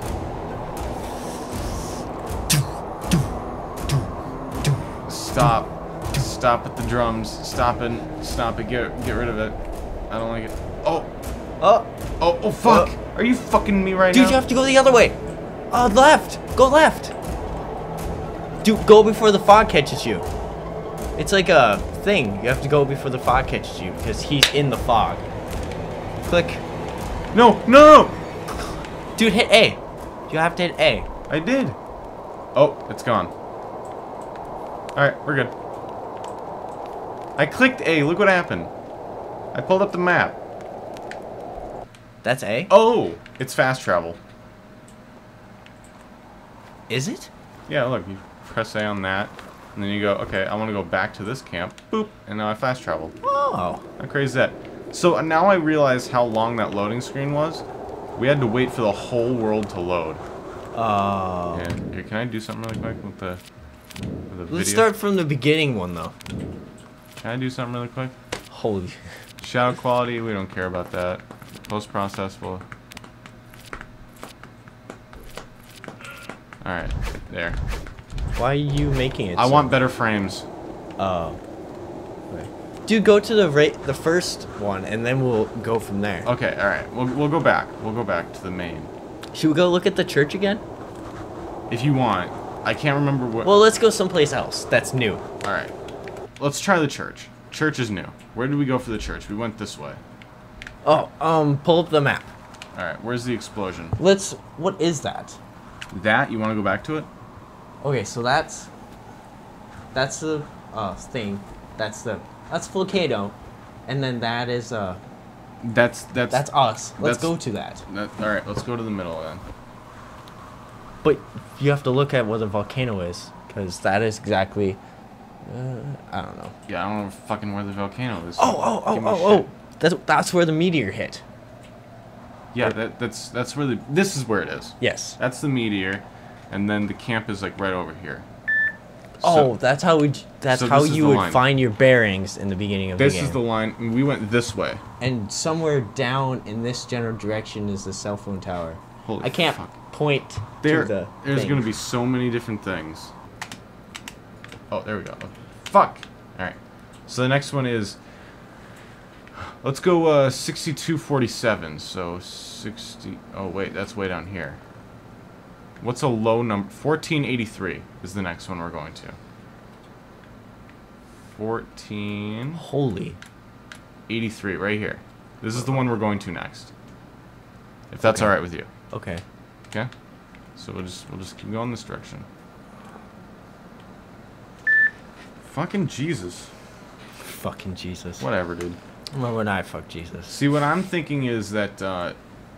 Stop. Stop at the drums. Stop it. Stop it. Get get rid of it. I don't like it. Oh. Oh, Oh, oh fuck. Uh, Are you fucking me right dude, now? you have to go the other way. Uh, left. Go left. Dude, go before the fog catches you. It's like a thing. You have to go before the fog catches you because he's in the fog. Click. No, no, no. Dude, hit A. You have to hit A. I did. Oh, it's gone. Alright, we're good. I clicked A. Look what happened. I pulled up the map. That's A? Oh, it's fast travel. Is it? Yeah, look, you press A on that, and then you go, okay, I want to go back to this camp. Boop, and now I fast traveled. Oh. How crazy is that? So uh, now I realize how long that loading screen was. We had to wait for the whole world to load. Oh. Yeah. Here, can I do something really quick with the, with the video? Let's start from the beginning one, though. Can I do something really quick? Holy. Shadow quality, we don't care about that. Post-process will... Alright, there. Why are you making it I so- want better frames. Oh. Okay. Dude, go to the ra- the first one, and then we'll go from there. Okay, alright. We'll, we'll go back. We'll go back to the main. Should we go look at the church again? If you want. I can't remember what... Well, let's go someplace else. That's new. Alright. Let's try the church. Church is new. Where did we go for the church? We went this way. Oh, um, pull up the map. Alright, where's the explosion? Let's... What is that? That? You want to go back to it? Okay, so that's... That's the, uh, thing. That's the... That's volcano. And then that is, uh... That's... That's... That's us. Let's that's- go to that. that Alright, let's go to the middle then. But you have to look at what a volcano is. Because that is exactly... Uh, I don't know. Yeah, I don't know fucking where the volcano is. Oh, oh, oh, Give me oh, shit. oh. That's, that's where the meteor hit. Yeah, that, that's that's where the... This is where it is. Yes. That's the meteor. And then the camp is like right over here. Oh, that's how we. That's so how this is you the would line. find your bearings in the beginning of This the game. is the line. and We went this way. And somewhere down in this general direction is the cell phone tower. Holy I can't fuck. point There, to the. there's thing. gonna be so many different things. Oh, there we go. Fuck. All right. So the next one is. Let's go uh, sixty-two forty-seven. So sixty. Oh wait, that's way down here. What's a low number? fourteen eighty-three is the next one we're going to. fourteen Holy. eighty-three, right here. This is the one we're going to next. If that's Okay. all right with you. Okay. Okay. So we'll just we'll just keep going this direction. Fucking Jesus. Fucking Jesus. Whatever, dude. Remember when I fucked Jesus? See, what I'm thinking is that. Uh,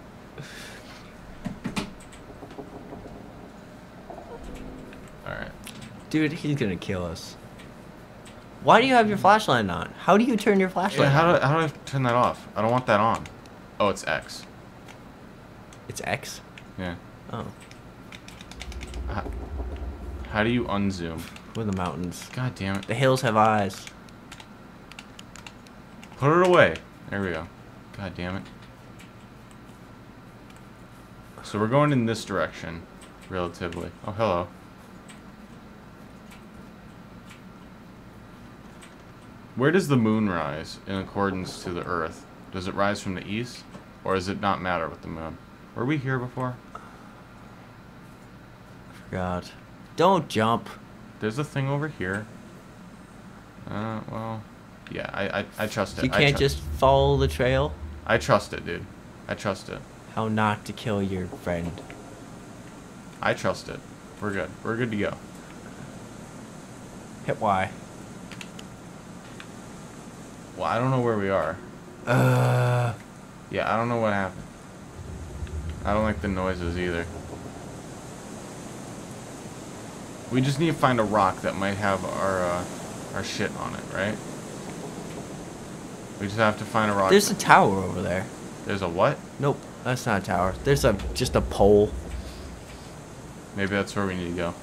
all right. Dude, he's gonna kill us. Why do you have your flashlight on? How do you turn your flashlight Yeah, how on? do how do I turn that off? I don't want that on. Oh, it's X. It's X? Yeah. Oh. How, how do you unzoom? We're the mountains. God damn it. The hills have eyes. Put it away. There we go. God damn it. So we're going in this direction, relatively. Oh, hello. Where does the moon rise in accordance to the Earth? Does it rise from the east? Or does it not matter with the moon? Were we here before? God. Don't jump. There's a thing over here. Uh, well... Yeah, I, I, I trust it. You I can't tru- just follow the trail? I trust it, dude. I trust it. How not to kill your friend. I trust it. We're good. We're good to go. Hit Y. Well, I don't know where we are. Uh... Yeah, I don't know what happened. I don't like the noises either. We just need to find a rock that might have our, uh, our shit on it, right? We just have to find a rock. There's a tower over there. There's a what? Nope, that's not a tower. There's a just a pole. Maybe that's where we need to go.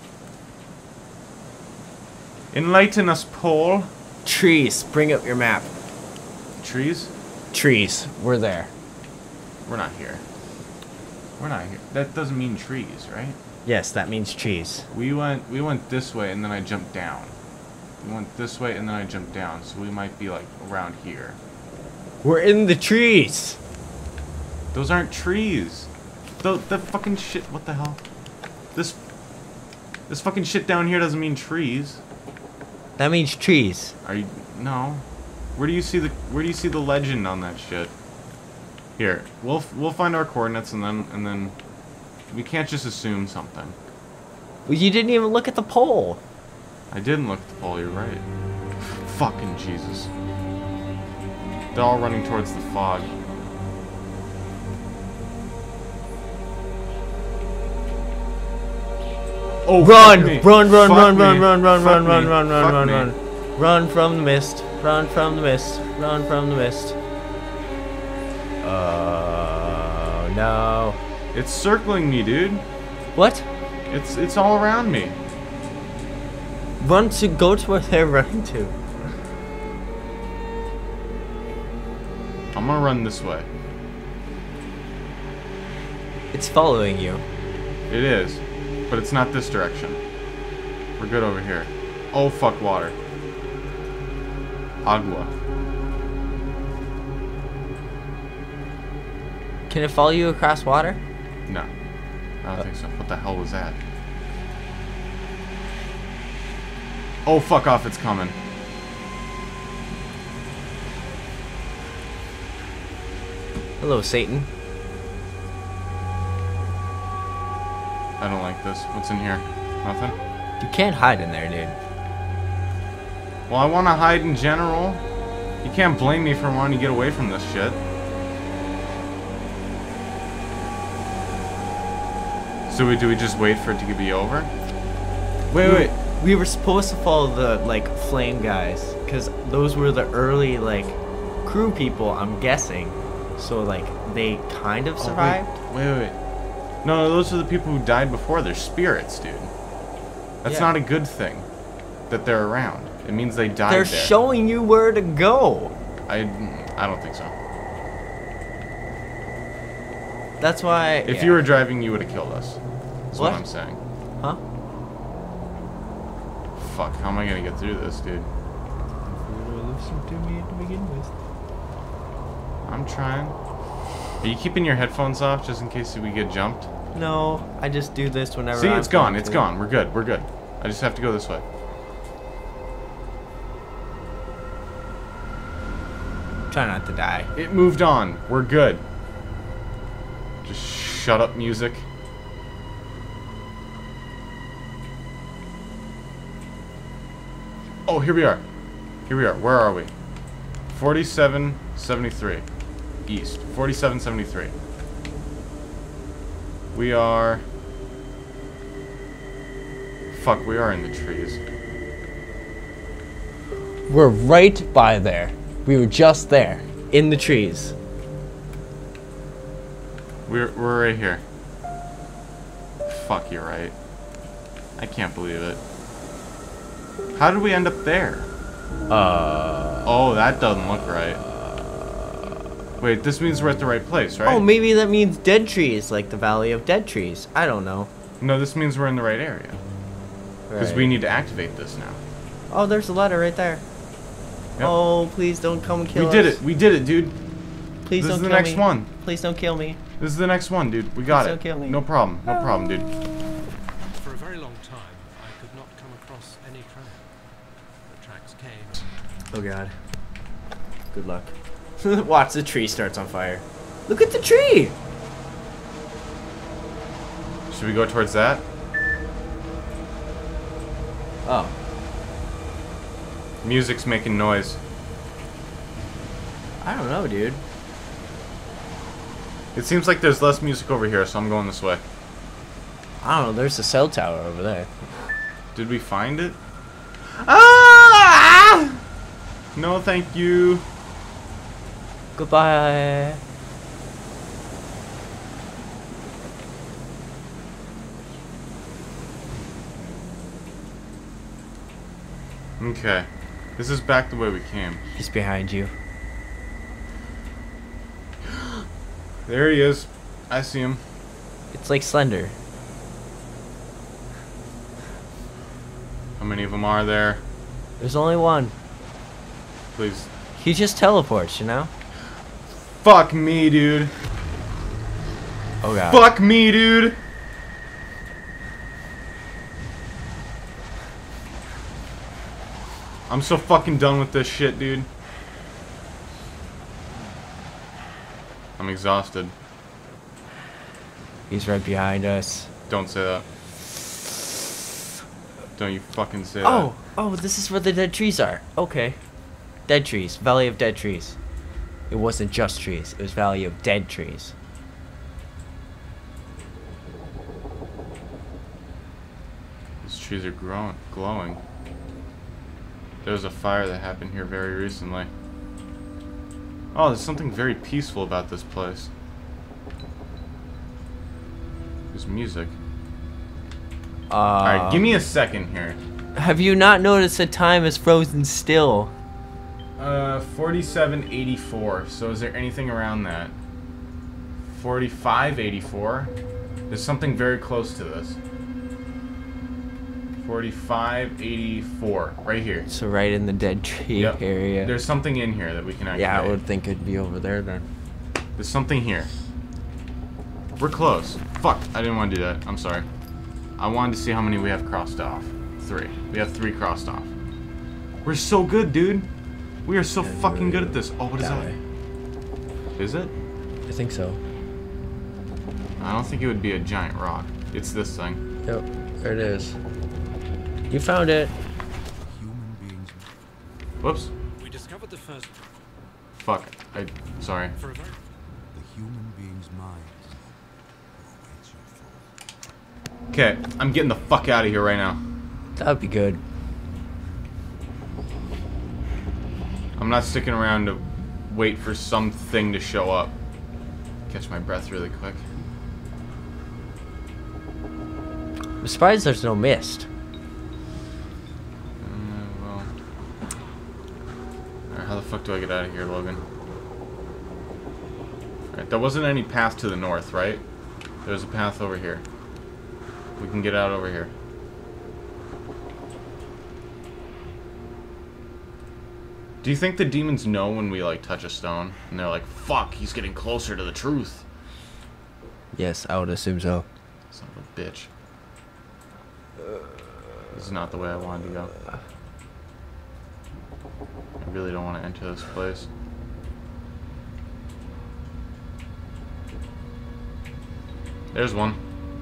Enlighten us, Paul. Trees. Bring up your map. Trees? Trees. We're there. We're not here. We're not here. That doesn't mean trees, right? Yes, that means trees. We went we went this way and then I jumped down. We went this way and then I jumped down, so we might be like around here. We're in the trees. Those aren't trees. The the fucking shit. What the hell? This this fucking shit down here doesn't mean trees. That means trees. Are you no? Where do you see the where do you see the legend on that shit? Here, we'll we'll find our coordinates and then and then we can't just assume something. Well, you didn't even look at the pole. I didn't look at the pole. You're right. Fucking Jesus. They're all running towards the fog. Oh, Run! fuck me. Run, run, Fuck run, me. run, run, run, Fuck run, me. run, run, run, Fuck run, me. run. Run from the mist. Run from the mist. Run from the mist. Oh, no. It's circling me, dude. What? It's it's all around me. Run to go to where they're running to. I'm gonna run this way. It's following you. It is, but it's not this direction. We're good over here. Oh, fuck, water. Agua. Can it follow you across water? No. I don't think so. What the hell was that? Oh, fuck off, it's coming. Hello, Satan. I don't like this. What's in here? Nothing? You can't hide in there, dude. Well, I want to hide in general. You can't blame me for wanting to get away from this shit. So we, do we just wait for it to be over? Wait, wait. We were supposed to follow the, like, flame guys. Because those were the early, like, crew people, I'm guessing. So, like, they kind of survived. Oh, wait, wait, wait. No, no, those are the people who died before. They're spirits, dude. That's Yeah. not a good thing. that they're around. It means they died They're there. showing you where to go. I, I don't think so. That's why. If yeah. you were driving, you would have killed us. That's what? What? I'm saying. Huh? Fuck, how am I gonna get through this, dude? Listen to me to begin with. I'm trying. Are you keeping your headphones off just in case we get jumped? No, I just do this whenever. See, I'm it's gone. going It's to. gone. We're good. We're good. I just have to go this way. Try not to die. It moved on. We're good. Just shut up, music. Oh, here we are. Here we are. Where are we? forty-seven seventy-three. East. forty-seven seventy-three. We are... Fuck, we are in the trees. We're right by there. We were just there. In the trees. We're, we're right here. Fuck, you're right. I can't believe it. How did we end up there? Uh. Oh, that doesn't look right. Wait, this means we're at the right place, right? Oh, maybe that means dead trees, like the Valley of Dead Trees. I don't know. No, this means we're in the right area. Because Right. we need to activate this now. Oh, there's a letter right there. Yep. Oh, please don't come kill We us. did it. We did it, dude. Please This don't is the kill next me. one. Please don't kill me. This is the next one, dude. We got Please it. don't kill me. No problem. No problem, dude. For a very long time, I could not come across any track. The tracks came. Oh god. Good luck. Watch, the tree starts on fire. Look at the tree! Should we go towards that? Oh. Music's making noise. I don't know, dude. It seems like there's less music over here, so I'm going this way. I don't know, there's a cell tower over there. Did we find it? Ah! No, thank you. Goodbye. Okay. This is back the way we came. He's behind you. There he is. I see him. It's like Slender. How many of them are there? There's only one. Please. He just teleports, you know? Fuck me, dude. Oh god. Fuck me, dude. I'm so fucking done with this shit, dude. I'm exhausted. He's right behind us. Don't say that. Don't you fucking say Oh, oh, this is where the dead trees are. Okay. Dead trees. Valley of Dead Trees. It wasn't just trees. It was Valley of Dead Trees. that. These trees are growing, glowing. There was a fire that happened here very recently. Oh, there's something very peaceful about this place. There's music. Uh, Alright, give me a second here. Have you not noticed that time is frozen still? Uh, forty-seven eighty-four. So is there anything around that? forty-five eighty-four. There's something very close to this. forty-five eighty-four. Right here. So right in the dead tree Yep. area. There's something in here that we can activate. Yeah, I would think it'd be over there then. There's something here. We're close. Fuck, I didn't want to do that. I'm sorry. I wanted to see how many we have crossed off. Three. We have three crossed off. We're so good, dude. We are so fucking good at this. Oh, what is That that? way. Is it? I think so. I don't think it would be a giant rock. It's this thing. Yep, there it is. You found it. Human beings. Whoops. We discovered the first Fuck. I. Sorry. for a very The human being's mind awaits your fall. Okay, I'm getting the fuck out of here right now. That would be good. I'm not sticking around to wait for something to show up. Catch my breath really quick. I'm surprised there's no mist. Um, fuck do I get out of here, Logan? Alright, there wasn't any path to the north, right? There's a path over here. We can get out over here. Do you think the demons know when we, like, touch a stone? And they're like, fuck, he's getting closer to the truth. Yes, I would assume so. Son of a bitch. This is not the way I wanted to go. I really don't want to enter this place. There's one.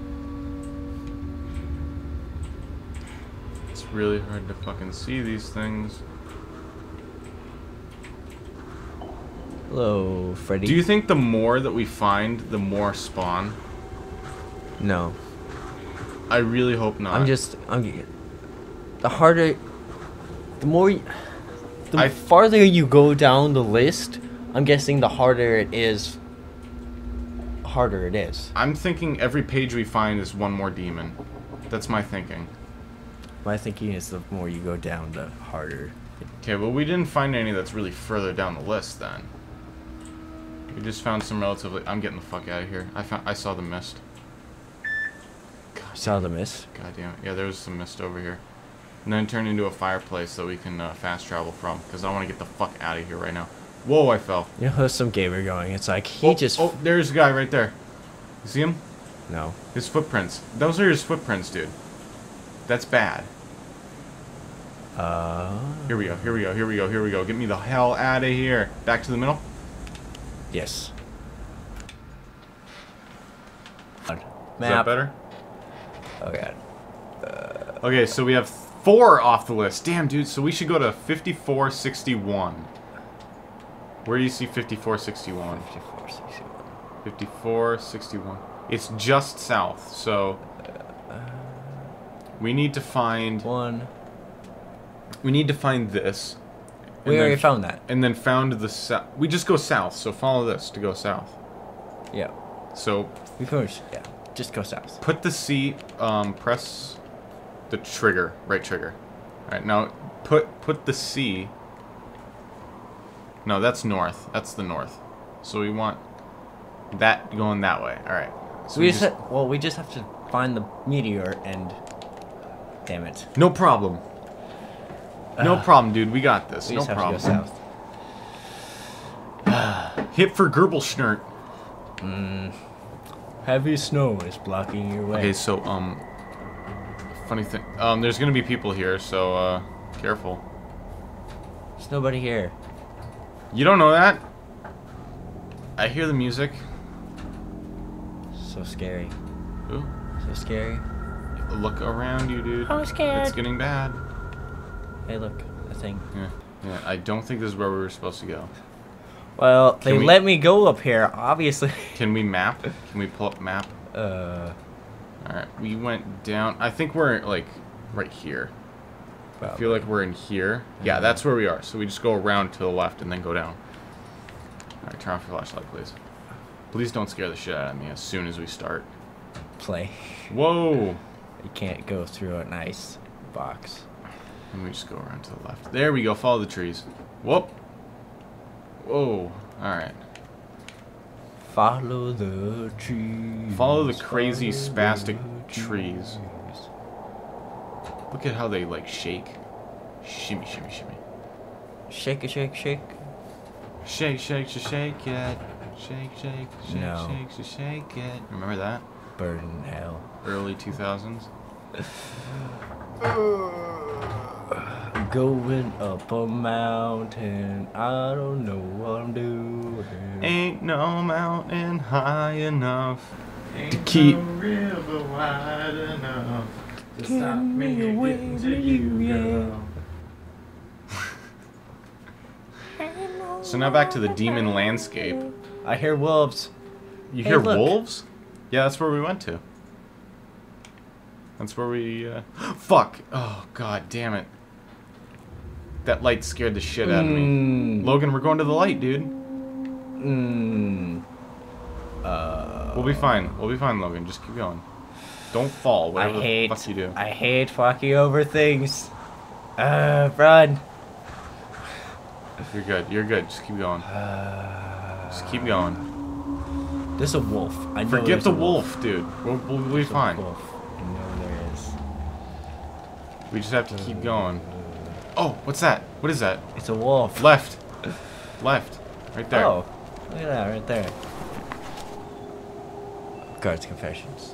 It's really hard to fucking see these things. Hello, Freddy. Do you think the more that we find, the more spawn? No. I really hope not. I'm just... I'm... The harder... The more... You, the I, farther you go down the list, I'm guessing the harder it is. Harder it is. I'm thinking every page we find is one more demon. That's my thinking. My thinking is the more you go down, the harder. Okay, well we didn't find any that's really further down the list then. We just found some relatively... I'm getting the fuck out of here. I found. I saw the mist. Saw the mist. God damn it. Yeah, there was some mist over here. And then it turned into a fireplace that we can uh, fast travel from. Because I want to get the fuck out of here right now. Whoa, I fell. You know, there's some gamer going. It's like, he oh, just... Oh, there's a guy right there. You see him? No. His footprints. Those are his footprints, dude. That's bad. Uh... Here we go, here we go, here we go, here we go. Get me the hell out of here. Back to the middle? Yes. Is Map. that better? Oh, God. Okay, so we have four off the list. Damn, dude, so we should go to fifty-four sixty-one. Where do you see fifty-four sixty-one? fifty-four sixty-one. fifty-four sixty-one. It's just south, so... We need to find... One. We need to find this. We and already then- found that. And then found the south. We just go south, so follow this to go south. Yeah. So, We finished. Yeah. Just go south. put the C, um, press the trigger, right trigger. Alright, now put put the C. No, that's north. That's the north. So we want that going that way. Alright. So we, we just, just, ha well, we just have to find the meteor and... Damn it. no problem. No Uh, problem, dude. We got this. We No just have problem. to go south. Hit for Gerbilschnurt. Mm. Heavy snow is blocking your way. Okay, so, um... Funny thing. Um, there's gonna be people here, so, uh... careful. There's nobody here. You don't know that? I hear the music. So scary. Ooh. So scary. Look around you, dude. I'm scared. It's getting bad. Hey, look. A thing. Yeah. Yeah, I don't think this is where we were supposed to go. Well, Can they we- let me go up here, obviously. Can we map? Can we pull up map? uh... Alright, we went down. I think we're, like, right here. I feel like we're in here. Yeah, that's where we are. So we just go around to the left and then go down. Alright, turn off your flashlight, please. Please don't scare the shit out of me as soon as we start. Play. Whoa! You can't go through an ice box. And we just go around to the left. There we go. Follow the trees. Whoop! Whoa. Alright. Follow the trees. Follow the crazy follow spastic the trees. Look at how they, like, shake. Shimmy, shimmy, shimmy. Shake it, shake, shake. Shake, shake, sh shake it. Shake, shake, shake, No. shake, sh shake it. Remember that? Bird in hell. Early two thousands? Going up a mountain, I don't know what I'm doing. Ain't no mountain high enough Ain't To keep- no river wide enough to Carry stop me me away getting to with you, you, yeah. girl. So now back to the demon landscape. I hear wolves. You Hey, hear look. wolves? Yeah, that's where we went to. That's where we, uh... Fuck! Oh, god damn it. That light scared the shit out of me. Mm. Logan, we're going to the light, dude. Mm. Uh, We'll be fine. We'll be fine, Logan. Just keep going. Don't fall, I whatever hate. the fuck you do. I hate fucking over things. Uh, run. You're good. You're good. Just keep going. Uh, Just keep going. There's a wolf. I know Forget there's the a wolf, wolf, dude. We'll, we'll be There's a fine. wolf. I know there is. We just have to keep going. Oh, what's that? What is that? It's a wolf. Left. Left. Right there. Oh, look at that right there. Guards' confessions.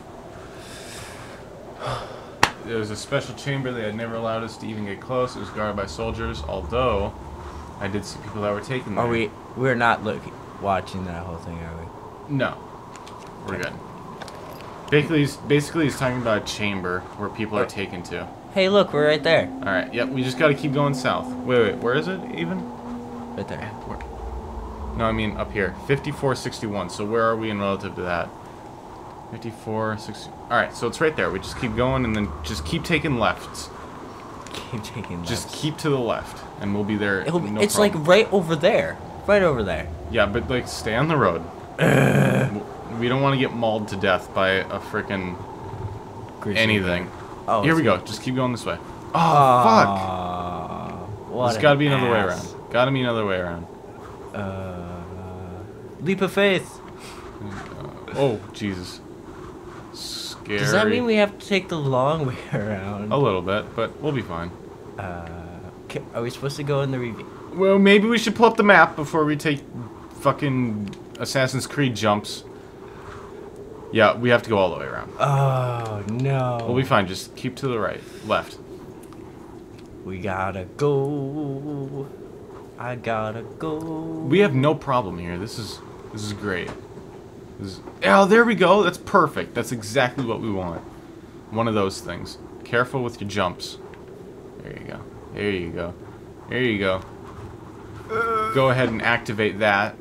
There was a special chamber. They had never allowed us to even get close. It was guarded by soldiers, although I did see people that were taken there. Are we? We're not looking, watching that whole thing, are we? No. We're good. Basically, he's, basically, he's talking about a chamber where people are taken to. Hey, look, we're right there. Alright, yep, we just gotta keep going south. Wait, wait, where is it even? Right there. Where? No, I mean up here. fifty-four sixty-one. So where are we in relative to that? fifty-four sixty. Alright, so it's right there. We just keep going and then just keep taking lefts. Keep taking lefts. Just keep to the left and we'll be there. It'll be, no it's problem. like right over there. Right over there. Yeah, but like stay on the road. We don't want to get mauled to death by a frickin' Grizzly anything. bear. Oh, here we it's- go. Just keep going this way. Oh, Ah, fuck. What There's an gotta be another way ass. around. Gotta be another way around. Uh, leap of faith. Oh, Jesus. Scary. Does that mean we have to take the long way around? A little bit, but we'll be fine. Uh, ca- are we supposed to go in the review? Well, maybe we should pull up the map before we take fucking Assassin's Creed jumps. Yeah, we have to go all the way around. Oh no. We'll be fine. Just keep to the right. Left. We gotta go. I gotta go. We have no problem here. This is this is great. This is, oh, there we go. That's perfect. That's exactly what we want. One of those things. Careful with your jumps. There you go. There you go. There you go. Go ahead and activate that.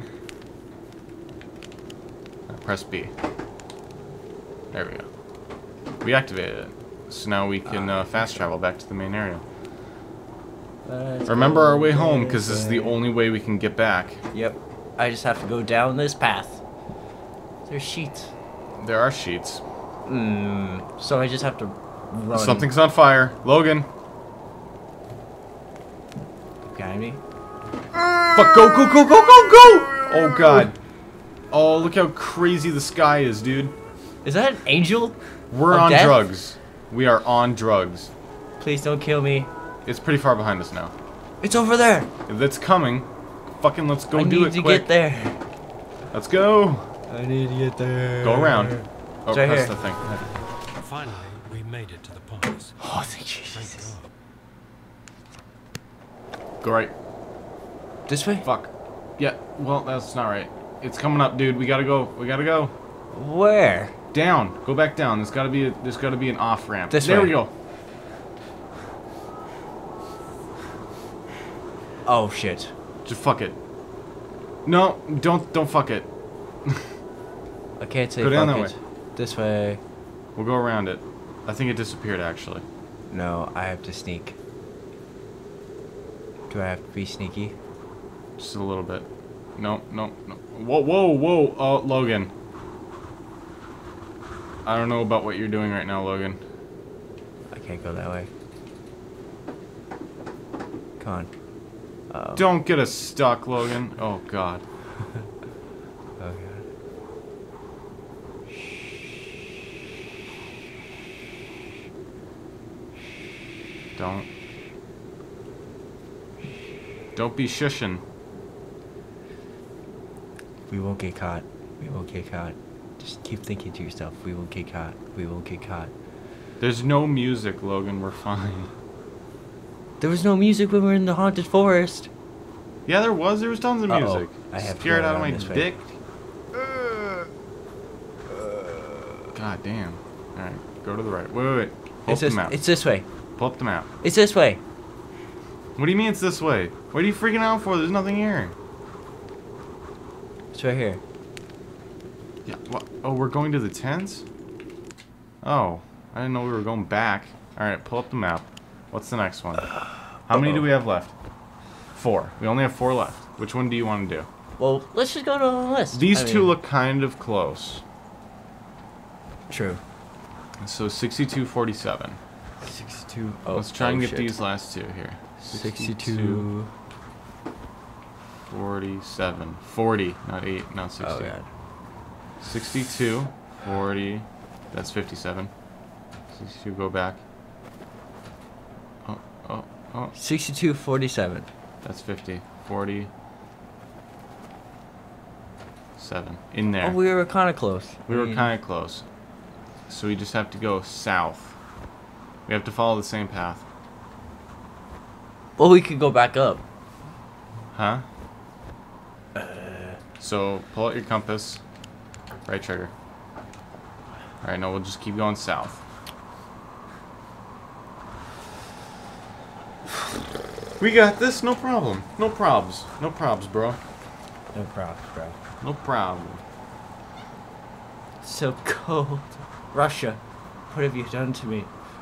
Now press B. There we go. We activated it. So now we can uh, fast travel back to the main area. Let's Remember go our way home, because this this is the way. only way we can get back. Yep. I just have to go down this path. There's sheets. There are sheets. Mm, so I just have to run. Something's on fire. Logan. Behind me. Fuck, go, go, go, go, go, go! Oh, God. Oh, look how crazy the sky is, dude. Is that an angel? We're Of on death? drugs. We are on drugs. Please don't kill me. It's pretty far behind us now. It's over there. If it's coming, fucking let's go I do need it to quick. get there. Let's go. I need to get there. Go around. Oh, It's right press here. the thing. Finally, we made it to the pass. Oh, thank you, Thank Jesus. God. Go right. This way? Fuck. Yeah, well, that's not right. It's coming up, dude. We gotta go. We gotta go. Where? Down. Go back down. There's gotta be a, there's gotta be an off ramp. This there way. we go. Oh shit. Just fuck it. No, don't don't fuck it. I can't say Go down fuck that it. way. This way. We'll go around it. I think it disappeared actually. No, I have to sneak. Do I have to be sneaky? Just a little bit. No, no, no. Whoa, whoa, whoa. Oh, Logan. I don't know about what you're doing right now, Logan. I can't go that way. Come on. Uh oh. Don't get us stuck, Logan. Oh, God. Oh god. Don't. Don't be shushing. We won't get caught. We won't get caught. Just keep thinking to yourself, we won't get caught. We won't get caught. There's no music, Logan. We're fine. There was no music when we were in the haunted forest. Yeah, there was. There was tons of Uh-oh. music. I have to Scared go out of around my this way. dick. God damn. Alright, go to the right. Wait, wait, wait. Pull It's up this, the map. it's this way. Pull up the map. It's this way. What do you mean it's this way? What are you freaking out for? There's nothing here. It's right here. Yeah. What? Oh, we're going to the tents? Oh, I didn't know we were going back. Alright, pull up the map. What's the next one? How many do we have left? Four. We only have four left. Which one do you want to do? Well, let's just go to the list. These I two mean, look kind of close. true. So sixty-two forty-seven. sixty-two. Oh, Let's try oh, and get shit. these last two here. sixty-two. forty-seven. forty, not eight, not sixty. Oh, God. sixty-two, forty, that's fifty-seven. sixty-two, go back. Oh, oh, oh. sixty-two, forty-seven. That's fifty. forty. Seven. In there. Oh, we were kind of close. We were Mm. kind of close. So we just have to go south. We have to follow the same path. Well, we could go back up. Huh? Uh, So pull out your compass. Right trigger. Alright, no, we'll just keep going south. We got this, no problem. No probs. No probs, bro. no problem, bro. No problem. So cold. Russia, what have you done to me?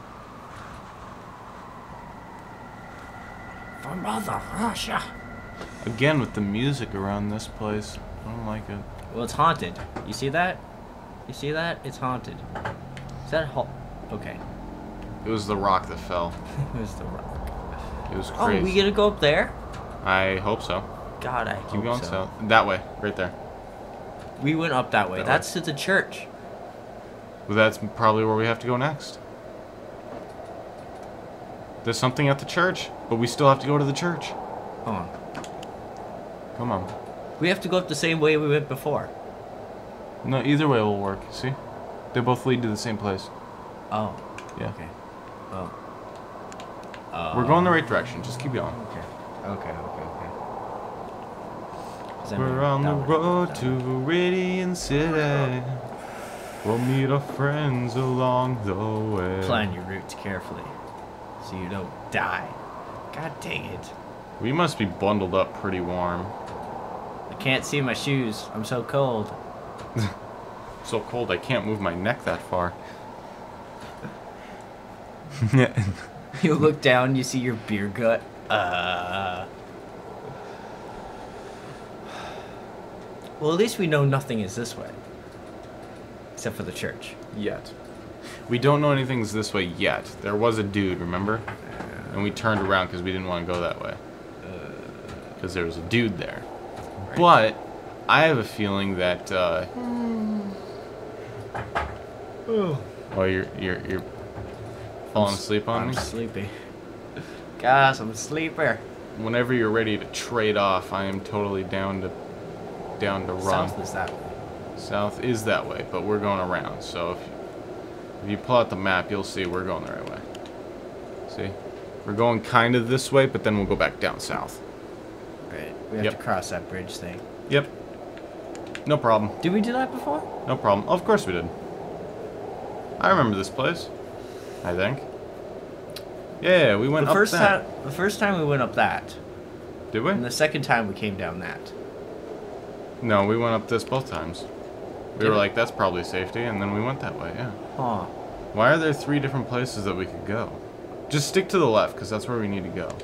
For Mother Russia. Again with the music around this place. I don't like it. Well, it's haunted. You see that? You see that? It's haunted. Is that ha- okay? It was the rock that fell. It was the rock. It was Oh, crazy. we gonna go up there? I hope so. God, I Keep hope going so. south. That way, right there. We went up that way. That That's to the church. Well, that's probably where we have to go next. There's something at the church, but we still have to go to the church. Hold on. Come on. We have to go up the same way we went before. No, either way will work. See? They both lead to the same place. Oh. Yeah. Okay. Well. Uh, We're going the right direction. Just keep going. Okay. Okay. Okay. Okay. Does that We're mean on the that way? road That to way. Radiant City. We'll meet our friends along the way. Plan your routes carefully, so you don't die. God dang it! We must be bundled up pretty warm. I can't see my shoes. I'm so cold. So cold I can't move my neck that far. You look down, you see your beer gut. Uh. Well, at least we know nothing is this way. Except for the church. Yet. We don't know anything's this way yet. There was a dude, remember? And we turned around because we didn't want to go that way. Because there was a dude there. Right. But I have a feeling that. Uh, oh, you're you're you're falling asleep on I'm me. sleepy. Gosh, I'm a sleeper. Whenever you're ready to trade off, I am totally down to down to run. South is that way. South is that way, but we're going around. So if you, if you pull out the map, you'll see we're going the right way. See? We're going kind of this way, but then we'll go back down south. Right. We have Yep. to cross that bridge thing. Yep. No problem. Did we do that before? No problem. Of course we did. I remember this place. I think. Yeah, we went The up first that. time, the first time we went up that, Did we? and the second time we came down that. No, we went up this both times. We Did were we? like, that's probably safety, and then we went that way, yeah. Huh. Why are there three different places that we could go? Just stick to the left, because that's where we need to go.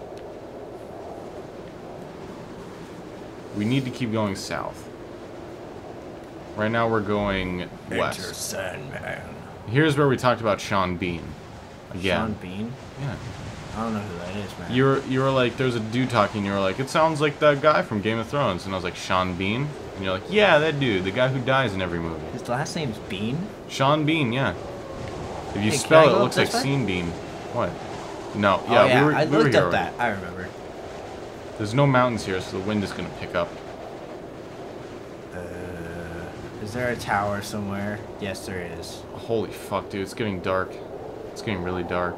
We need to keep going south. Right now we're going Enter west. Sandman. Here's where we talked about Sean Bean. Again. Sean Bean? Yeah. I don't know who that is, man. You were, you were like, there's a dude talking, you were like, it sounds like that guy from Game of Thrones. And I was like, Sean Bean? And you're like, yeah, that dude, the guy who dies in every movie. His last name's Bean? Sean Bean, yeah. If you Hey, can I spell it, go it up looks like this way? Scene Bean. What? No, Oh, yeah, yeah, we were, I we were looked here up already. that. I remember. There's no mountains here, so the wind is going to pick up. Uh, is there a tower somewhere? Yes, there is. Holy fuck, dude, it's getting dark. It's getting really dark.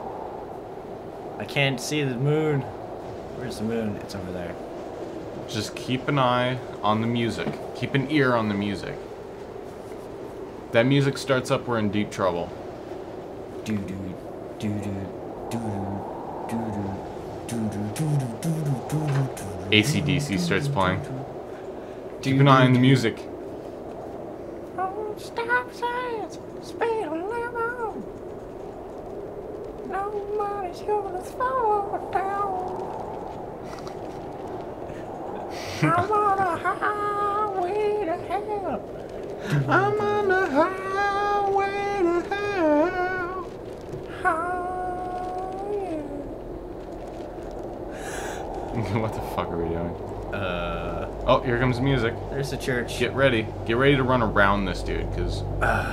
I can't see the moon. Where's the moon? It's over there. Just keep an eye on the music. Keep an ear on the music. That music starts up, we're in deep trouble. Doo doo doo doo doo doo doo doo doo. A C D C starts playing. Keep an eye on the music. Don't stop signs, speed on level. Nobody's gonna slow it down. I'm on a highway to hell. I'm on the highway to hell. Oh, yeah. What the fuck are we doing? Uh. Oh, here comes music. There's the church. Get ready. Get ready to run around this dude, because...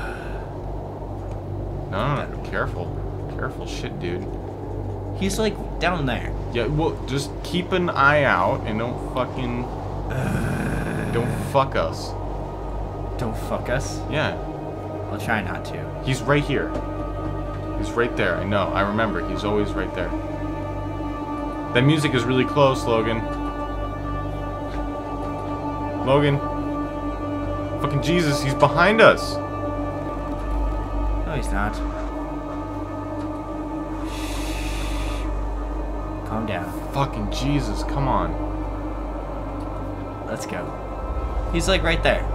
no, no, no, careful. Careful shit, dude. He's like down there. Yeah, well, just keep an eye out and don't fucking... Uh, don't fuck us. Don't fuck us? Yeah. I'll try not to. He's right here. He's right there. I know. I remember. He's always right there. That music is really close, Logan. Logan. Fucking Jesus, he's behind us. No, he's not. Calm down. Fucking Jesus, come on. Let's go. He's like right there.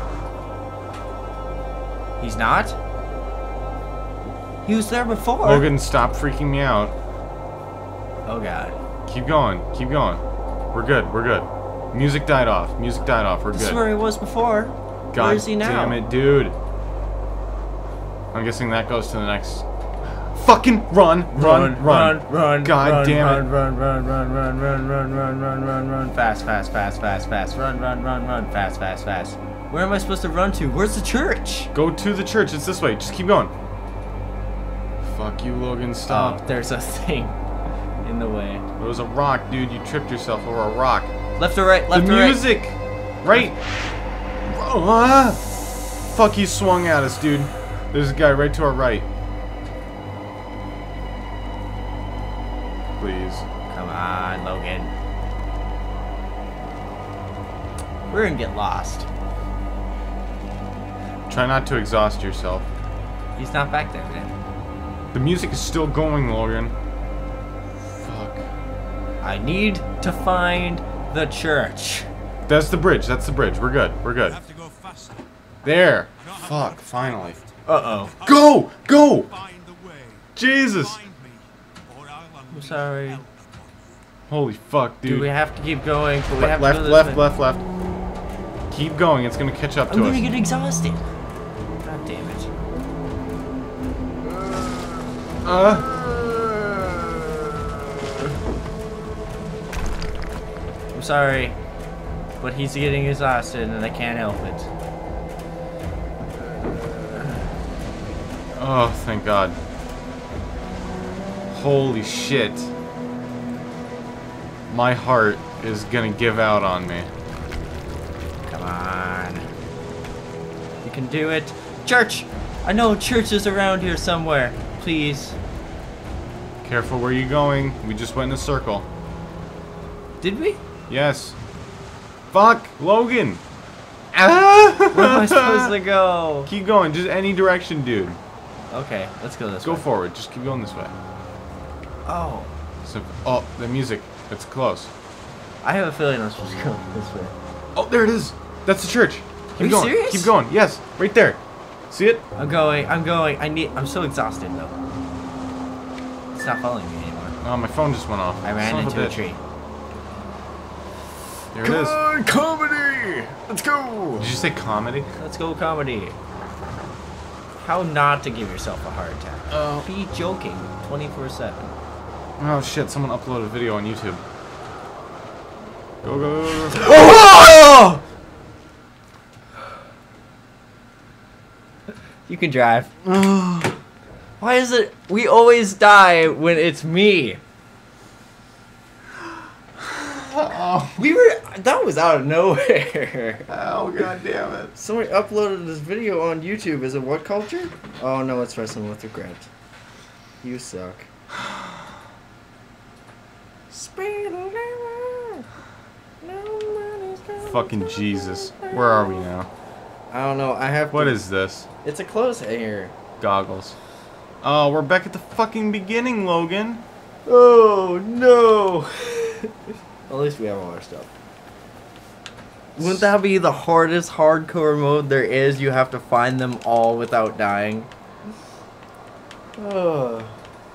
He's not? He was there before. Logan, stop freaking me out. Oh god. Keep going. Keep going. We're good. We're good. Music died off. Music died off. We're This is good. where he was before. God Where is he now? damn it, dude. I'm guessing that goes to the next. Fucking run, run, run, run, run. God run, damn run, it. Run, run, run, run, run, run, run, run, run, run. Fast, fast, fast, fast, fast. Run, run, run, run. Fast, fast, fast. Where am I supposed to run to? Where's the church? Go to the church. It's this way. Just keep going. Fuck you, Logan. Stop. Oh, there's a thing in the way. It was a rock, dude. You tripped yourself over a rock. Left or right? Left the or right? music! Right! Ah! Fuck, he swung at us, dude. There's a guy right to our right. Please. Come on, Logan. We're gonna get lost. Try not to exhaust yourself. He's not back there, man. The music is still going, Logan. Fuck. I need to find the church. That's the bridge. That's the bridge. We're good. We're good. Have to go faster. There. Fuck, finally. Uh-oh. Go! Go! Find the way. Jesus! Find me, or I'll I'm sorry. help. Holy fuck, dude. Do we have to keep going? But we Le- have left, to go this left, way. left, left. Keep going. It's gonna catch up I'm to gonna us. get exhausted. God damn it. Uh. I'm sorry, but he's getting exhausted and I can't help it. Oh, thank God. Holy shit. My heart is gonna give out on me. Come on. You can do it. Church! I know church is around here somewhere. Please. Careful where you're going. We just went in a circle. Did we? Yes. Fuck! Logan! Ah! Where am I supposed to go? Keep going. Just any direction, dude. Okay, let's go this Go way. forward. Just keep going this way. Oh. So, oh, the music. It's close. I have a feeling I'm supposed to go this way. Oh, there it is. That's the church. Keep Are you going. serious? Keep going. Yes, right there. See it? I'm going, I'm going. I need, I'm so exhausted though. It's not following me anymore. Oh, my phone just went off. I ran Son of into a bitch. tree. There it is. on, comedy! Let's go! Did you say comedy? Let's go comedy. How not to give yourself a heart attack. Oh. Be joking twenty-four seven. Oh shit! Someone uploaded a video on YouTube. Go go go go. Oh! You can drive. Why is it we always die when it's me? Oh, We were that was out of nowhere. oh god damn it! Somebody uploaded this video on YouTube. Is it what culture? Oh no, it's wrestling with regret. You suck. Fucking Jesus! Where are we now? I don't know. I have. What to, is this? It's a close here. Goggles. Oh, we're back at the fucking beginning, Logan. Oh no. At least we have all our stuff. Wouldn't that be the hardest hardcore mode there is? You have to find them all without dying. Oh.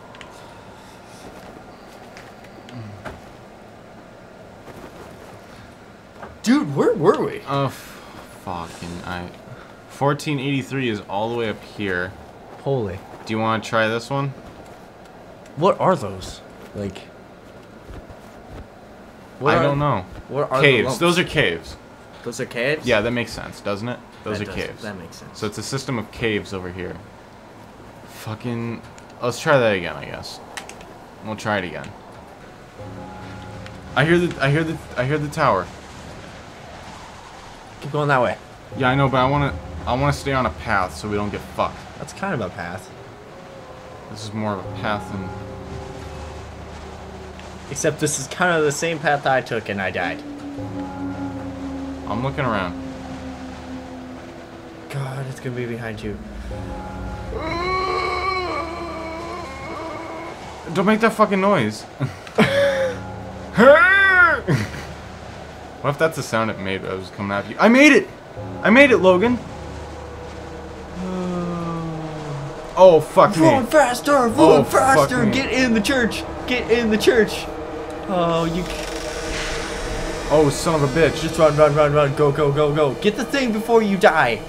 Dude, where were we? Oh, f fucking I. fourteen eighty-three is all the way up here. Holy. Do you want to try this one? What are those? Like. What I are, don't know. What are Caves. The lumps? Those are caves. Those are caves? Yeah, that makes sense, doesn't it? Those That are does- caves. That makes sense. So it's a system of caves over here. Fucking... Let's try that again, I guess. We'll try it again. I hear the... I hear the... I hear the tower. Keep going that way. Yeah, I know, but I want to... I want to stay on a path so we don't get fucked. That's kind of a path. This is more of a path than... Except this is kind of the same path I took and I died. I'm looking around. God, it's gonna be behind you. Don't make that fucking noise. What if that's the sound it made? I was coming at you. I made it! I made it, Logan! Oh, fuck me. Run faster! Run Oh, fuck faster! me. Get in the church! Get in the church! Oh, you... Oh, son of a bitch. Just run, run, run, run. Go, go, go, go. Get the thing before you die.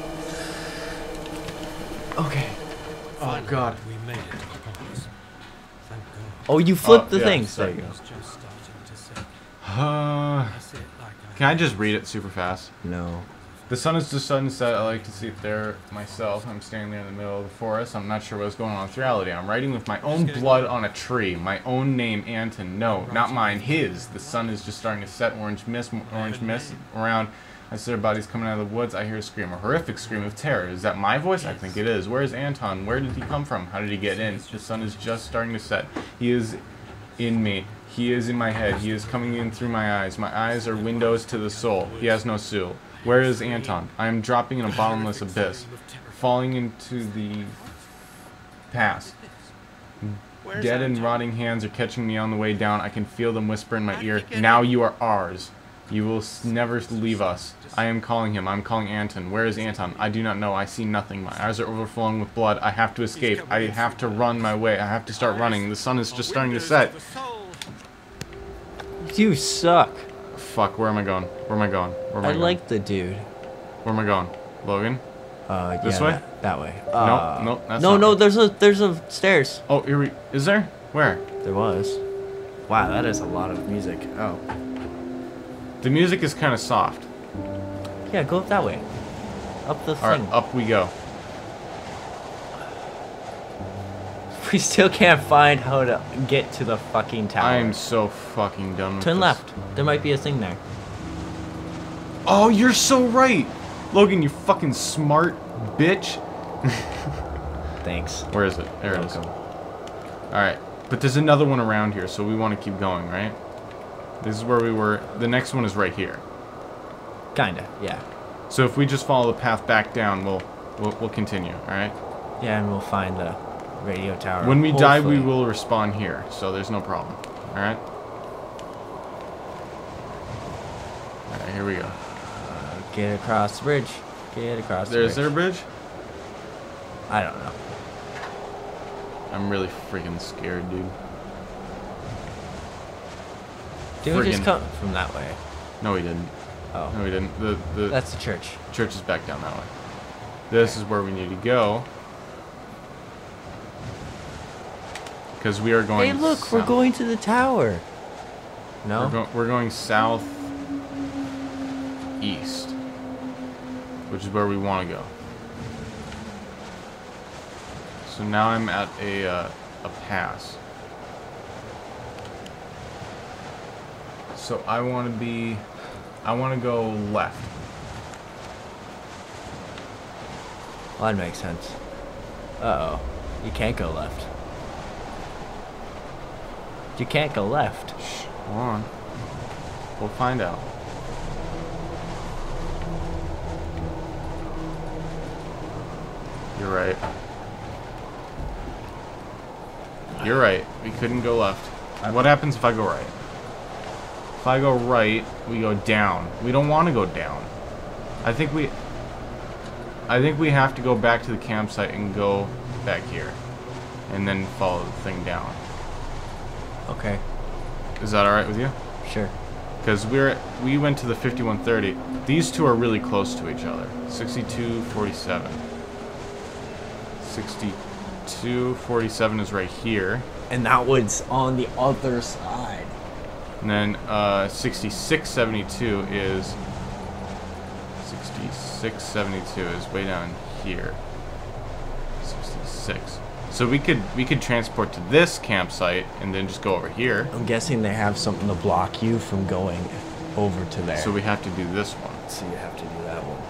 Okay. Oh, Finally, God. We made it to the pause. Thank God. Oh, you flipped Oh, the yeah, things. sorry. There you It go. was just starting to set. Uh, I see it like I can I just read it super fast? No. The sun is just starting to set. I like to see it there myself. I'm standing there in the middle of the forest. I'm not sure what's going on with reality. I'm writing with my own blood on a tree. My own name, Anton. No, not mine. His. The sun is just starting to set. Orange mist, orange mist around. I see their bodies coming out of the woods. I hear a scream, a horrific scream of terror. Is that my voice? I think it is. Where is Anton? Where did he come from? How did he get in? The sun is just starting to set. He is in me. He is in my head. He is coming in through my eyes. My eyes are windows to the soul. He has no soul. Where is Anton? I am dropping in a bottomless abyss, falling into the past. Dead and rotting hands are catching me on the way down. I can feel them whisper in my ear. Now you are ours. You will s never leave us. I am calling him. I'm calling Anton. Where is Anton? I do not know. I see nothing. My eyes are overflowing with blood. I have to escape. I have to run my way. I have to start running. The sun is just starting to set. You suck. Fuck, where am I going? Where am I going? Where am I, I going? like the dude. Where am I going? Logan? Uh, yeah, This way? That, that way. Uh, no, that's no, not no. right. There's a there's a stairs. Oh, here we... Is there? Where? There was. Wow, that is a lot of music. Oh. The music is kind of soft. Yeah, go up that way. Up the Alright, thing. up we go. We still can't find how to get to the fucking tower. I am so fucking done with Turn this. left. There might be a thing there. Oh, you're so right! Logan, you fucking smart bitch. Thanks. Where is it? There it is. Welcome. Alright, but there's another one around here, so we want to keep going, right? This is where we were. The next one is right here. Kinda, yeah. So if we just follow the path back down, we'll we'll, we'll continue, alright? Yeah, and we'll find the radio tower. When we die, we hopefully. will respawn here, so there's no problem. Alright? Alright, here we go. Uh, get across the bridge. Get across the There's bridge. there a bridge? I don't know. I'm really freaking scared, dude. Did we just Friggin- come from that way? No, we didn't. Oh, No, we didn't. The the that's the church. church is back down that way. This is where we need to go. Because we are going Hey, look, we're south. going to the tower. No? We're, go we're going south east, which is where we want to go. So now I'm at a uh, a pass. So I want to be, I want to go left. Well, that makes sense. Uh-oh. You can't go left. You can't go left. Shh, hold on. We'll find out. You're right. You're right. We couldn't go left. What happens if I go right? If I go right, we go down. We don't want to go down. I think we... I think we have to go back to the campsite and go back here. And then follow the thing down. Okay, Is that alright with you? sure. Because we're we went to the fifty-one thirty. These two are really close to each other. sixty-two forty-seven. sixty-two forty-seven is right here. And that one's on the other side. And then uh, sixty-six seventy-two is sixty-six seventy-two is way down here. sixty-six. So we could we could transport to this campsite and then just go over here. I'm guessing they have something to block you from going over to there. So we have to do this one. So you have to do that one.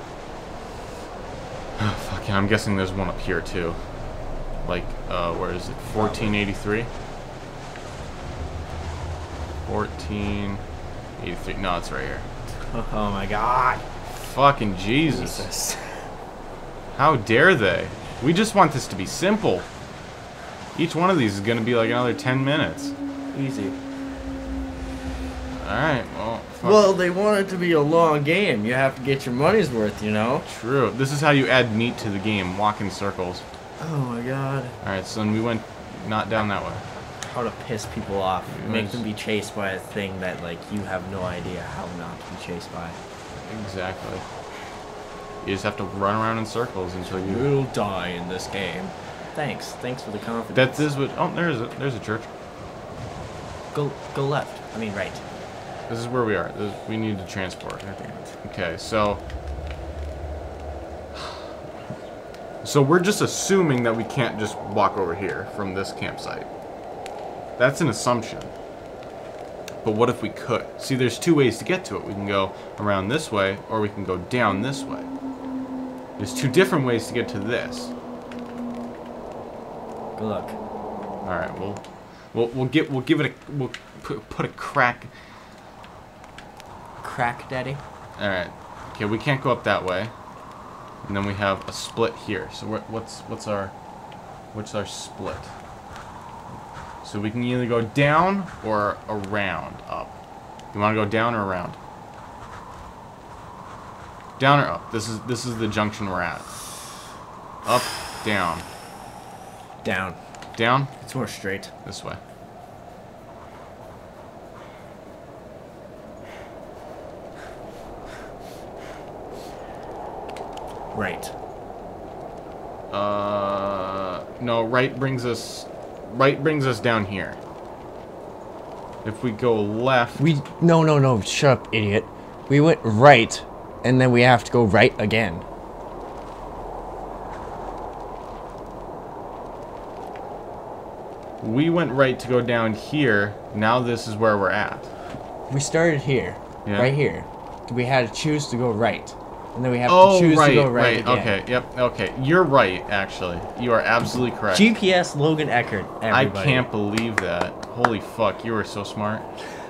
Oh, fuck yeah, I'm guessing there's one up here too. Like, uh, where is it? fourteen eighty-three? fourteen eighty-three. No, it's right here. Oh my god. Fucking Jesus. Jesus. How dare they? We just want this to be simple. Each one of these is gonna be like another ten minutes. Easy. Alright, well, fuck. Well, they want it to be a long game. You have to get your money's worth, you know? True. This is how you add meat to the game. Walk in circles. Oh my god. Alright, so then we went not down that way. How to piss people off. It Make was- them be chased by a thing that, like, you have no idea how not to be chased by. Exactly. You just have to run around in circles until you... You'll die in this game. Thanks. Thanks for the confidence. That is what... Oh, there's a, there's a church. Go, go left. I mean, right. This is where we are. This, we need to transport. Okay, so... So we're just assuming that we can't just walk over here from this campsite. That's an assumption. But what if we could? See, there's two ways to get to it. We can go around this way, or we can go down this way. There's two different ways to get to this. Good luck. All right, we'll we'll we'll get we'll give it a we'll put, put a crack. Crack, daddy. All right. Okay, we can't go up that way. And then we have a split here. So what what's what's our what's our split? So we can either go down or around up. You want to go down or around? Down or up? This is this is the junction we're at. Up, down. Down. Down? It's more straight. This way. Right. Uh no, right brings us right brings us down here. If we go left, We no no no shut up, idiot. We went right, and then we have to go right again. we went right to go down here. Now this is where we're at. We started here, Yeah. right here. We had to choose to go right, and then we have Oh, to choose right, to go right, right. again. Okay, yep, okay. You're right, actually. You are absolutely correct. G P S Logan Eckert. I Everybody. can't believe that. Holy fuck, you were so smart.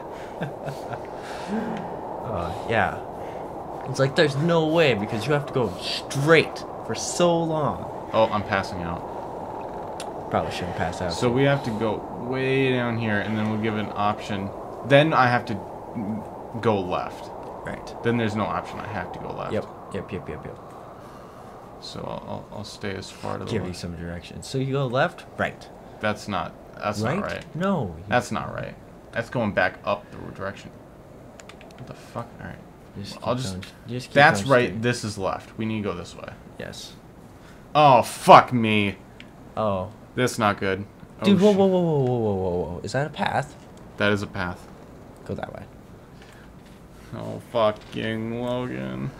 Uh, yeah. It's like there's no way because you have to go straight for so long. Oh, I'm passing out. Probably shouldn't pass out. So we have to go way down here, and then we'll give an option. Then I have to go left. right. Then there's no option. I have to go left. Yep. Yep. Yep. Yep. Yep. So I'll, I'll, I'll stay as far to the Give you left. some direction. So you go left, right. That's not. That's right? not right. No. That's not right. That's going back up the direction. What the fuck? All right. Just keep I'll just. going- just keep That's going right. straight. This is left. We need to go this way. Yes. Oh fuck me. Oh. That's not good. Oh, Dude, whoa, shit. whoa, whoa, whoa, whoa, whoa, whoa, whoa. Is that a path? That is a path. Go that way. Oh fucking Logan.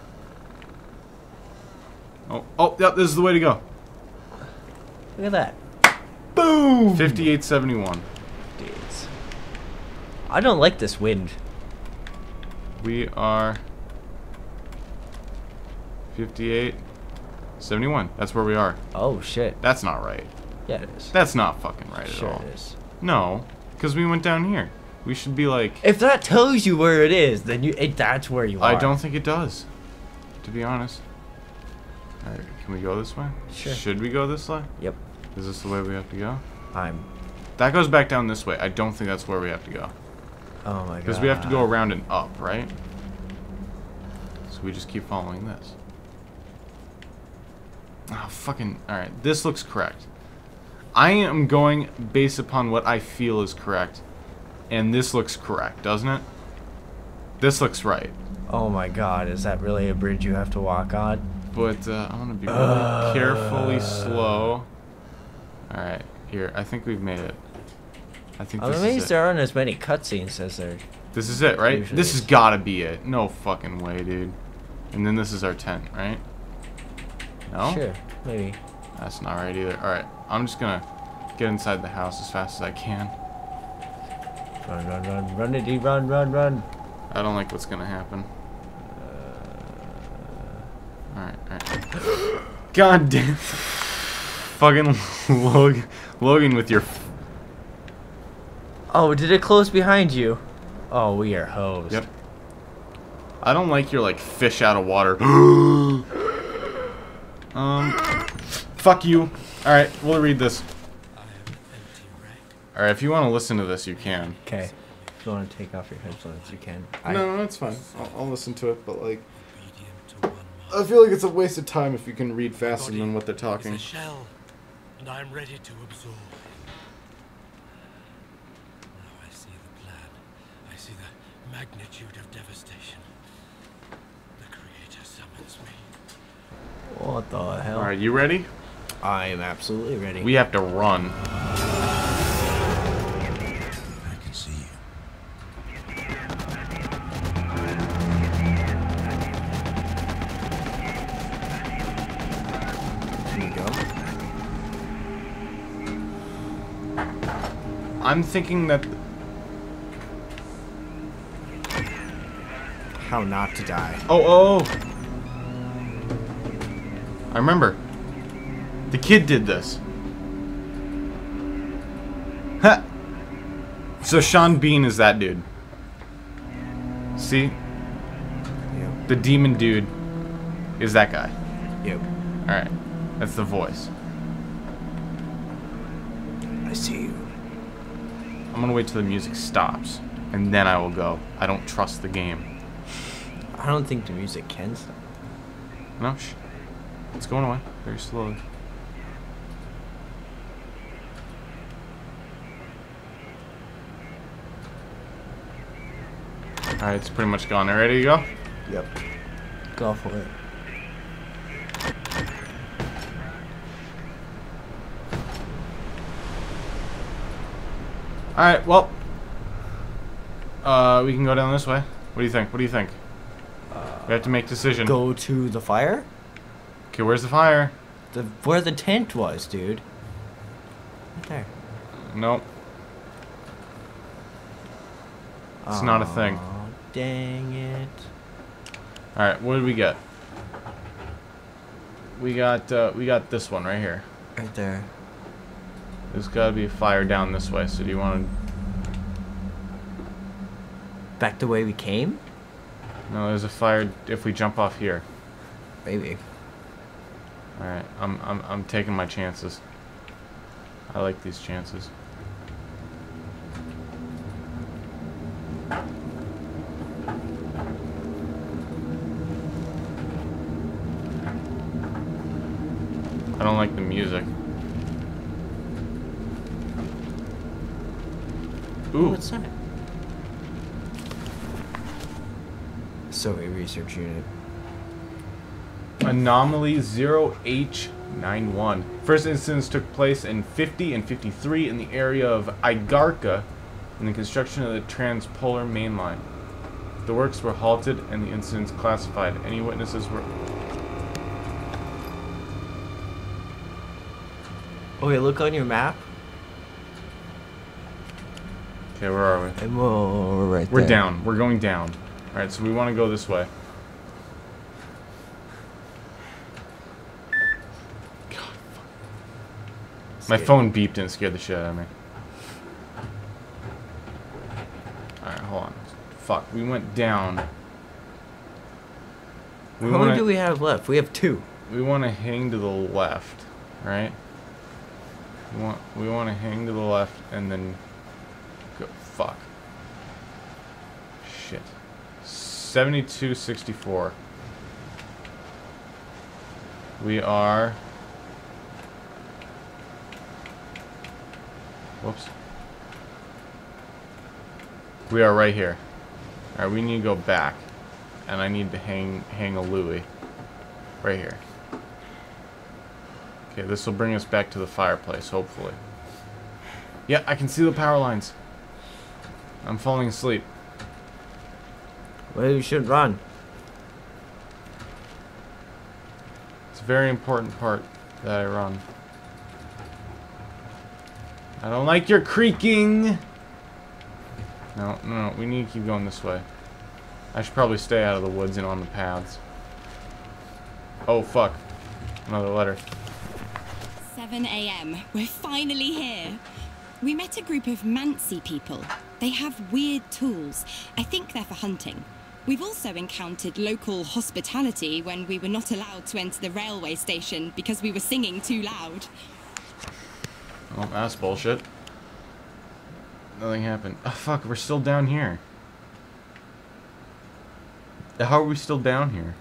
Oh, oh, yep, this is the way to go. Look at that. Boom! fifty-eight seventy-one. Dudes. I don't like this wind. We are fifty-eight seventy-one. That's where we are. Oh, shit. That's not right. Yeah, it is. That's not fucking right Sure at all. it is. No, because we went down here. We should be like. If that tells you where it is, then you it, that's where you are. I don't think it does, to be honest. All right, can we go this way? Sure. Should we go this way? Yep. Is this the way we have to go? I'm... That goes back down this way. I don't think that's where we have to go. Oh, my God. Because we have to go around and up, right? So we just keep following this. Oh, fucking... Alright, this looks correct. I am going based upon what I feel is correct. And this looks correct, doesn't it? This looks right. Oh, my God. Is that really a bridge you have to walk on? But uh, I want to be really Uh. carefully slow. Alright, here. I think we've made it. I think I'm this is amazed it. there aren't as many cutscenes as there. This is it, right? Usually This is. has gotta be it. No fucking way, dude. And then this is our tent, right? No? Sure, maybe. That's not right either. Alright, I'm just gonna get inside the house as fast as I can. Run, run, run, run, it, run, run, run. I don't like what's gonna happen. Alright, alright. God damn. Fucking Logan, Logan with your... Oh, did it close behind you? Oh, we are hosed. Yep. I don't like your, like, fish out of water. um, fuck you. Alright, we'll read this. I am empty, right? Alright, if you want to listen to this, you can. Okay. If you want to take off your headphones, you can. I, No, that's fine. I'll, I'll listen to it, but, like... Obedient to one I master. feel like it's a waste of time if you can read faster Body than what they're is talking. a shell, and I am ready to absorb. Now I see the plan. I see the magnitude of devastation. The Creator summons me. What the hell? Alright, you ready? I am absolutely ready. We have to run. I can see you. Here you go. I'm thinking that... How not to die. Oh, oh, oh! I remember. The kid did this. Ha! So Sean Bean is that dude. See? Yep. The demon dude is that guy. Yep. Alright. That's the voice. I see you. I'm gonna wait till the music stops. And then I will go. I don't trust the game. I don't think the music can stop. No, shh. It's going away. Very slowly. Alright, it's pretty much gone. Are you ready to go? Yep. Go for it. Alright, well. Uh, we can go down this way. What do you think? What do you think? We have to make a decision. Go to the fire? Okay, where's the fire? The where the tent was, dude. Right there. Nope. It's not a thing. Aw, dang it. Alright, what did we get? We got, uh, we got this one right here. Right there. There's gotta be a fire down this way, so do you want to... Back the way we came? No, there's a fire if we jump off here. Maybe. Alright, I'm, I'm, I'm taking my chances. I like these chances. I don't like the music. Ooh. What's that? Survey research unit. Anomaly zero H ninety-one. First instance took place in fifty and fifty-three in the area of Igarka in the construction of the Transpolar Main Line. The works were halted and the incidents classified. Any witnesses were... Okay, look on your map. Okay, where are we? And we'll, we're right We're there. down. We're going down. Alright, so we want to go this way. God, fuck. My Scared. phone beeped and scared the shit out of me. Alright, hold on. Fuck, we went down. We How many wanna, do we have left? We have two. we want to hang to the left, right? We want we want to hang to the left and then go. Fuck. Shit. seventy-two sixty-four. We are. Whoops. We are right here. Alright, we need to go back. And I need to hang hang a Louie. Right here. Okay, this will bring us back to the fireplace, hopefully. Yeah, I can see the power lines. I'm falling asleep. Well, you should run. It's a very important part that I run. I don't like your creaking. No, no, no. We need to keep going this way. I should probably stay out of the woods and on the paths. Oh, fuck. Another letter. seven A M We're finally here. We met a group of Mansi people. They have weird tools. I think they're for hunting. We've also encountered local hospitality when we were not allowed to enter the railway station because we were singing too loud. Oh, that's bullshit. Nothing happened. Oh, fuck. We're still down here. How are we still down here?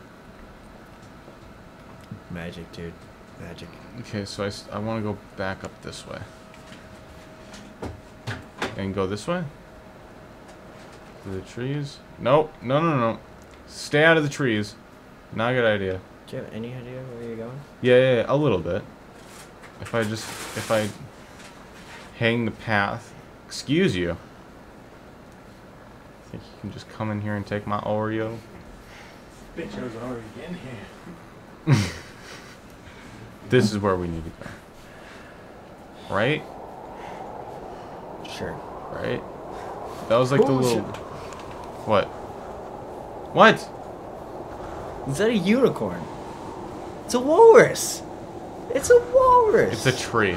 Magic, dude. Magic. Okay, so I, s- I want to go back up this way. And go this way? To the trees? Nope. No, no, no. Stay out of the trees. Not a good idea. Do you have any idea where you're going? Yeah, yeah, yeah, a little bit. If I just... If I... hang the path... Excuse you. Think you can just come in here and take my Oreo? Bitch, I was already in here. This is where we need to go. Right? Sure. Right? That was like the Bullshit. little... What? What? Is that a unicorn? It's a walrus. It's a walrus. It's a tree.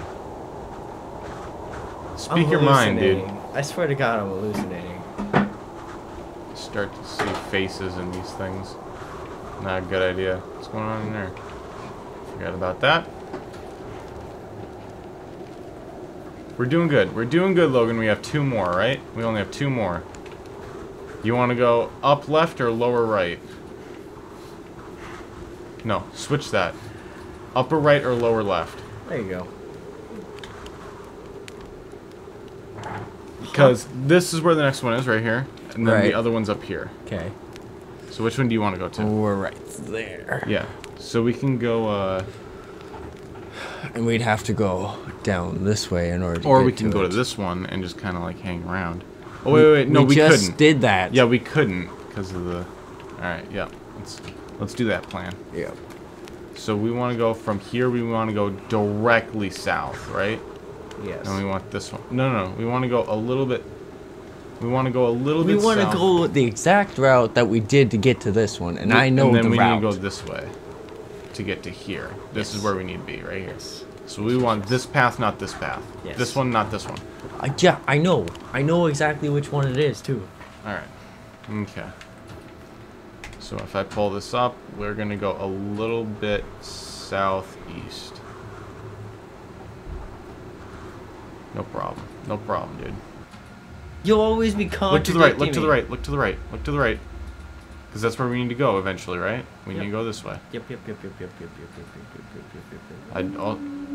I'm Speak your mind, dude. hallucinating. I swear to God, I'm hallucinating. Start to see faces in these things. Not a good idea. What's going on in there? Forgot about that. We're doing good. We're doing good, Logan. We have two more, right? We only have two more. You want to go up left or lower right? No, switch that. Upper right or lower left? There you go. Because this is where the next one is, right here. And then Right. the other one's up here. Okay. So which one do you want to go to? We're right there. Yeah. So we can go, uh... And we'd have to go down this way in order to or get we can to go it. to this one and just kind of like hang around. Oh, wait, wait, wait. No, we, we just couldn't. did that. Yeah, we couldn't because of the... Alright, yeah. Let's, let's do that plan. Yeah. So we want to go from here, we want to go directly south, right? Yes. And we want this one. No, no, no. We want to go a little bit... We want to go a little We bit want to south. go the exact route that we did to get to this one, and I know And then the we route. need to go this way to get to here. This is Yes. where we need to be, right here. Yes. So we want this path, not this path. Yes. This one, not this one. Uh, yeah, I know. I know exactly which one it is, too. Alright. Okay. So if I pull this up, we're going to go a little bit southeast. No problem. No problem, dude. You'll always be Look to contradicting the right, look to the me. right, look to the right, look to the right. Because that's where we need to go eventually, right? We Yep. need to go this way. Yep, yep, yep, yep, yep, yep, yep, yep, yep, yep, yep, yep, yep. I, oh,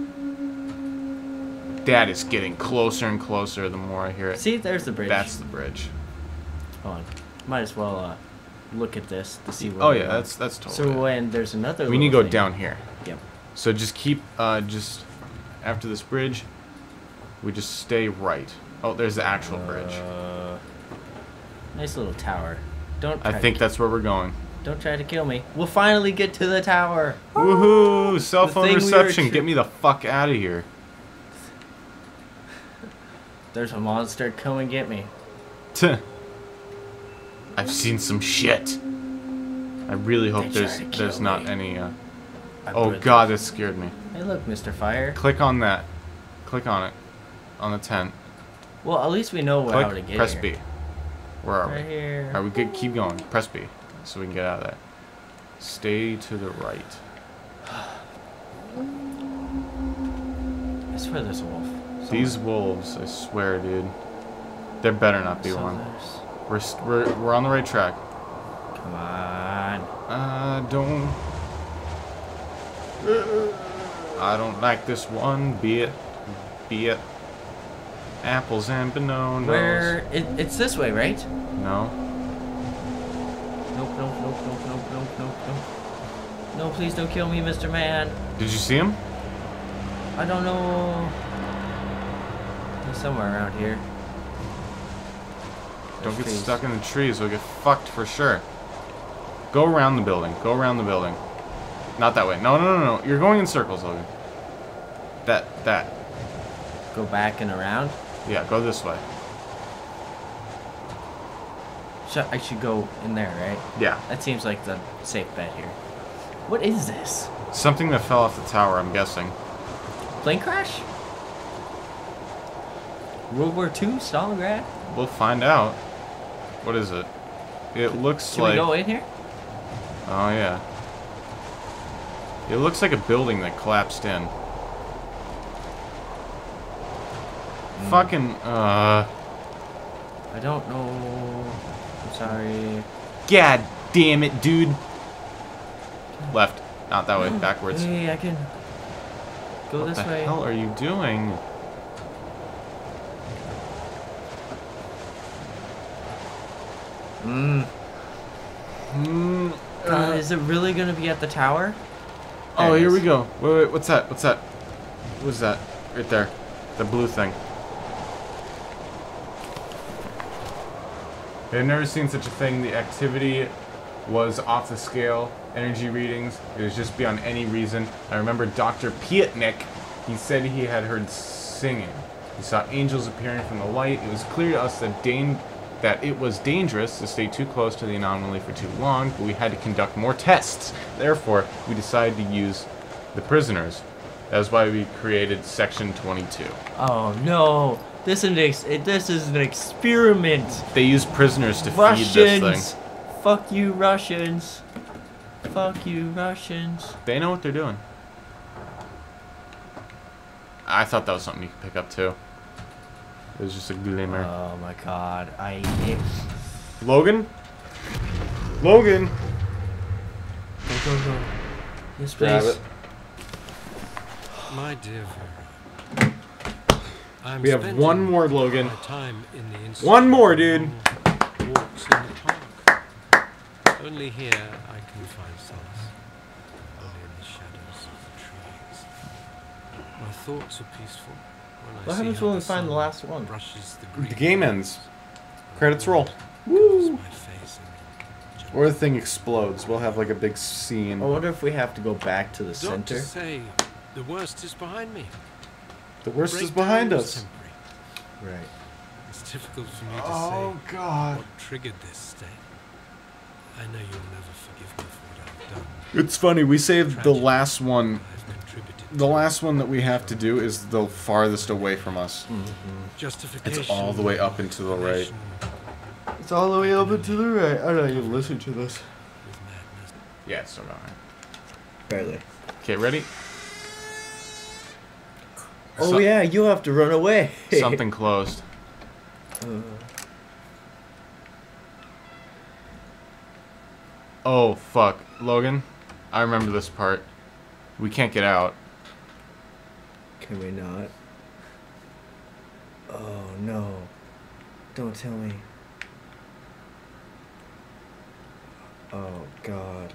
that is getting closer and closer the more I hear it. See, there's the bridge. That's the bridge. Hold on. Might as well uh, look at this to see where Oh we yeah, are. that's that's totally. So when there's another we need to go little thing- down here. Yep. So just keep, uh, just after this bridge, we just stay right. Oh, there's the actual bridge. Uh, nice little tower. Don't I try think to, that's where we're going. don't try to kill me. We'll finally get to the tower. Woohoo! Cell The phone thing we were reception. tr- Get me the fuck out of here. There's a monster. Come and get me. Tuh. I've seen some shit. I really hope They there's tried to there's kill not me. any. Uh... I Oh put- god, that scared me. Hey, look, Mister Fire. Click on that. Click on it. On the tent. Well, at least we know how to Click. get Press here. B. Where are Right we? here. Alright, we could keep going. Press B, so we can get out of there. Stay to the right. I swear there's a wolf. somewhere. These wolves, I swear, dude. There better not be So one. there's- We're, st we're we're on the right track. Come on. I don't. I don't like this one bit. Bit. Apples and bananas. Where? It, it's this way, right? No. Nope, nope, nope, nope, nope, nope, nope, nope. No, please don't kill me, Mister Man. Did you see him? I don't know. He's somewhere around here. Don't There's get trees. stuck in the trees. We'll get fucked for sure. Go around the building. Go around the building. Not that way. No, no, no, no. You're going in circles, Logan. That, that. Go back and around? Yeah, go this way. Should, I should go in there, right? Yeah. That seems like the safe bet here. What is this? Something that fell off the tower, I'm guessing. Plane crash? World War Two? Stalingrad? We'll find out. What is it? It looks Can like... we go in here? Oh, yeah. It looks like a building that collapsed in. Mm. Fucking, uh... I don't know. I'm sorry. God damn it, dude. Left. Not that way. Backwards. Hey, I can go What this the way. hell are you doing? Mm. Mm, Uh, uh, is it really gonna be at the tower? oh, There it here is. we go. Wait, wait, what's that? What's that? What's that? Right there. The blue thing. I've never seen such a thing. The activity was off the scale. Energy readings. It was just beyond any reason. I remember Doctor Pietnik. He said he had heard singing. He saw angels appearing from the light. It was clear to us that dan that it was dangerous to stay too close to the anomaly for too long, but we had to conduct more tests. Therefore, we decided to use the prisoners. That's why we created Section twenty-two. Oh no! This is an ex it, this is an experiment. They use prisoners to feed this thing. Russians, fuck you, Russians. Fuck you, Russians. They know what they're doing. I thought that was something you could pick up too. It was just a glimmer. Oh my god, I hate. Logan? Logan! Go, go, go. Yes, Grab please. it. My dear Vera, I'm We have spending one more, Logan. my time in the institute One more, dude. on walks in the park. Only here I can find solace. Only in the shadows of the trees. My thoughts are peaceful when I What see happens how when we the find the sun last one? brushes the green The game ends. leaves. Credits roll. Covers my face in Or the thing explodes. We'll have like a big scene. I wonder if we have to go back to the Doctors center. say the worst is behind me. The worst is Breakdown behind was us. temporary. Right. It's difficult for me to Oh, say God. what triggered this state. I know you'll never forgive me for what I've done. It's funny. We saved the Tragedy last one. I've contributed The to. last one that we have to do is the farthest away from us. Justification. It's all the way up and to the right. explanation It's all the way up and to the right. I don't even listen to this. with madness. Yeah, it's still going. Barely. Okay, ready? Oh So- yeah, you have to run away. Something closed. Uh, Oh, fuck. Logan, I remember this part. We can't get out. can we not? Oh no. Don't tell me. Oh god.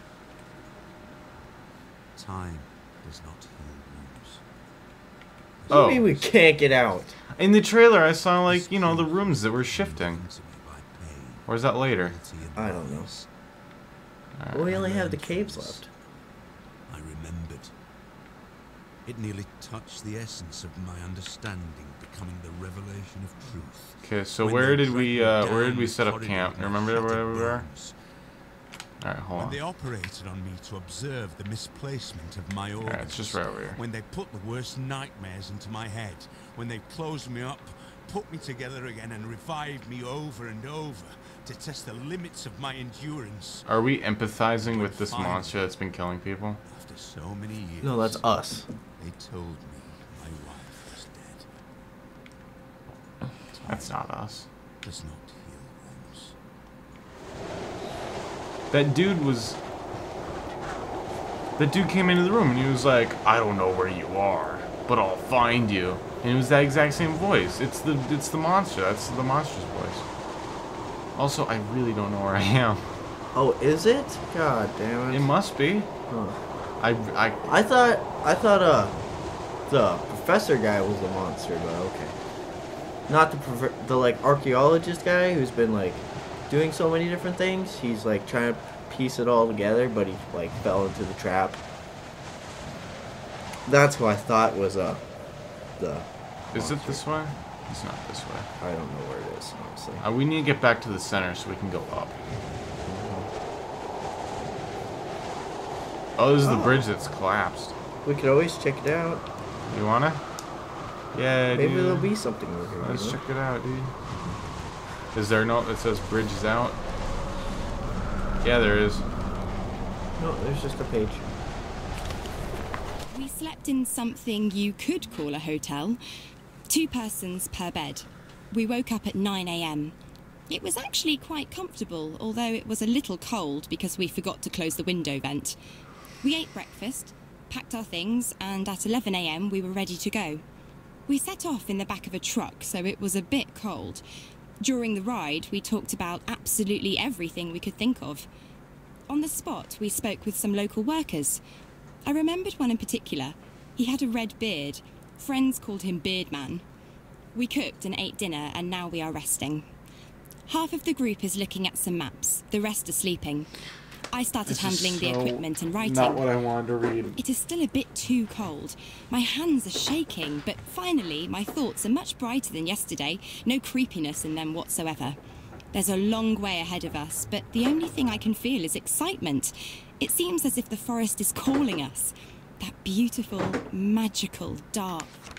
Time does not heal wounds. What do Oh. you mean we can't get out? In the trailer, I saw, like, you know, the rooms that were shifting. Invincible by pain, Or is that later? guilty and I don't know. violence. Alright. Well, we only have the learned from caves this. left. I remembered. It nearly touched the essence of my understanding, becoming the revelation of truth. Okay, so When where they did we, dragged me uh, where did down we the set up corridor camp? in Remember shattered where we were? bones. Alright, hold When on. they operated on me to observe the misplacement of my organs. Alright, it's just right over here. When they put the worst nightmares into my head. When they closed me up, put me together again and revived me over and over to test the limits of my endurance. Are we empathizing with this Finally. monster that's been killing people? After so many years, No, that's us. they told me my wife was dead. That's not us. Does not heal wounds. That dude was... That dude came into the room and he was like, I don't know where you are, but I'll find you. And it was that exact same voice. It's the it's the monster. That's the monster's voice. Also, I really don't know where I am. Oh, is it? God damn it. It must be. Huh. I, I, I thought I thought uh the professor guy was the monster, but okay. not the perver- the like archaeologist guy who's been like doing so many different things. He's like trying to piece it all together, but he like fell into the trap. That's who I thought was uh the. Is it this way? It's not this way. I don't know where it is, honestly. Uh, we need to get back to the center so we can go up. Oh, this is the Oh. bridge that's collapsed. We could always check it out. You wanna? Yeah, Maybe dude. there'll be something over here. Let's you know? check it out, dude. Is there a note that says bridge is out? Yeah, there is. No, there's just a page. We slept in something you could call a hotel. Two persons per bed. We woke up at nine A M It was actually quite comfortable, although it was a little cold because we forgot to close the window vent. We ate breakfast, packed our things, and at eleven A M we were ready to go. We set off in the back of a truck, so it was a bit cold. During the ride, we talked about absolutely everything we could think of. On the spot, we spoke with some local workers. I remembered one in particular. He had a red beard. Friends called him Beardman. We cooked and ate dinner, and now we are resting. Half of the group is looking at some maps. The rest are sleeping. I started This is handling the so equipment and writing. Not what I wanted to read. It is still a bit too cold. My hands are shaking, but finally my thoughts are much brighter than yesterday. No creepiness in them whatsoever. There's a long way ahead of us, but the only thing I can feel is excitement. It seems as if the forest is calling us. That beautiful, magical, dark.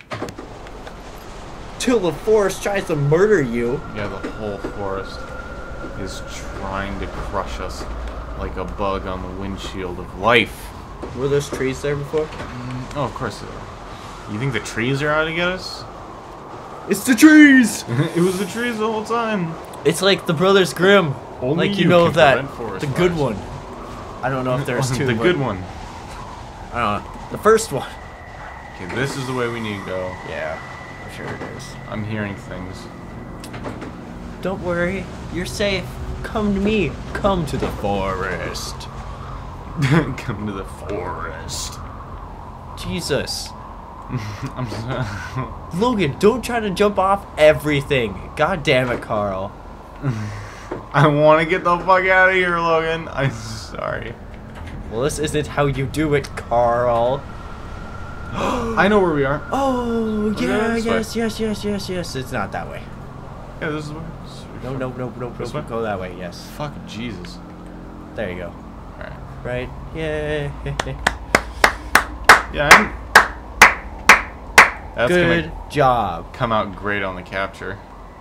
Till the forest tries to murder you. Yeah, the whole forest is trying to crush us like a bug on the windshield of life. Were those trees there before? Oh, of course they are. You think the trees are out to get us? It's the trees! It was the trees the whole time. It's like the Brothers Grimm. Only like you you know can that. prevent forest The good fires. one. I don't know if there's two. The but good one. I don't know. The first one. Okay, this is the way we need to go. Yeah, I'm sure it is. I'm hearing things. Don't worry, you're safe. Come to me. Come to the forest. Come to the forest. Jesus. I'm sorry. Logan, don't try to jump off everything. God damn it, Carl. I want to get the fuck out of here, Logan. I'm sorry. Well, this isn't how you do it, Carl. I know where we are. Oh, We're yeah, going this way. yes, yes, yes, yes, yes. It's not that way. Yeah, this is where. No, no, no, no, This no. way? Go that way, yes. Fuck Jesus. There you go. Alright. Right? Yay. Yeah, I'm. That's Good gonna job. come out great on the capture.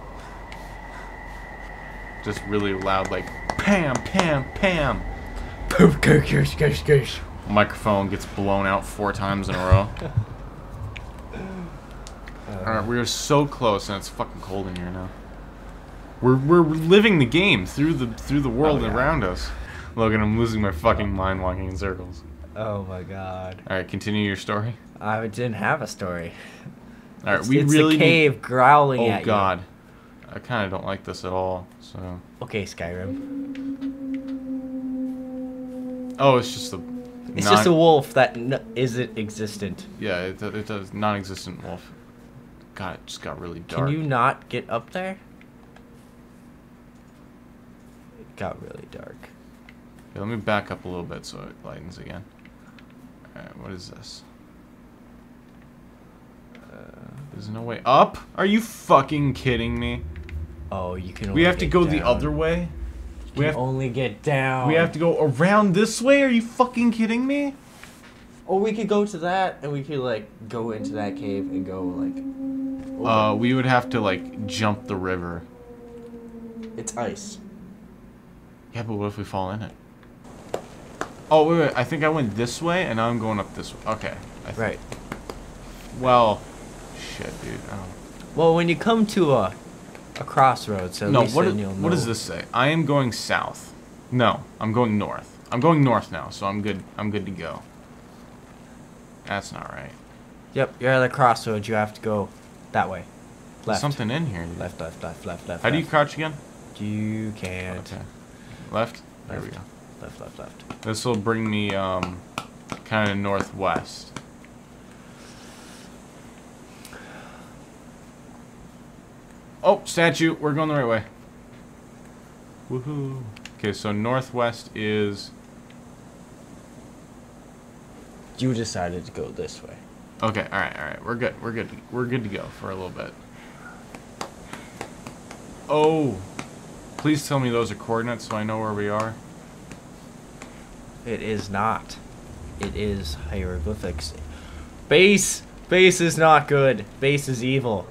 Just really loud, like Pam, Pam, Pam. Microphone gets blown out four times in a row. Alright, we're so close, and it's fucking cold in here now. We're we're living the game through the through the world Oh, yeah. around us. Logan, I'm losing my fucking mind walking in circles. Oh my god. Alright, continue your story. I didn't have a story. Alright, It's, we it's really the cave growling need... at Oh god. I kinda don't like this at all, so... you. Okay, Skyrim. Oh, it's just a... It's non- just a wolf that n isn't existent. Yeah, it, it does. Non-existent wolf. God, it just got really dark. Can you not get up there? It got really dark. Okay, let me back up a little bit so it lightens again. Alright, what is this? Uh, There's no way up? Are you fucking kidding me? Oh, you can. We only have to get go the down. other way? You We have, only get down. we have to go around this way? Are you fucking kidding me? Or we could go to that, and we could like go into that cave and go like. over. Uh, we would have to, like, jump the river. It's ice. Yeah, but what if we fall in it? Oh, wait, wait. I think I went this way, and now I'm going up this way. Okay. I think. Right. Well, shit, dude. Oh. Well, when you come to a a crossroads, at No, least what, then i- you'll know. what does this say? I am going south. No, I'm going north. I'm going north now, so I'm good. I'm good to go. That's not right. Yep, you're at the crossroads. You have to go that way. There's Left. something in here. Dude. Left, left, left, left, left. How do you left. crouch again? You can't. Okay. Left? There we Left. go. Left, left, left. This will bring me um, kind of northwest. Oh, statue. We're going the right way. Woohoo. Okay, so northwest is... You decided to go this way. Okay, alright, alright. We're good. We're good. We're good to go for a little bit. Oh. Please tell me those are coordinates so I know where we are. It is not. It is hieroglyphics. Base! Base is not good. Base is evil.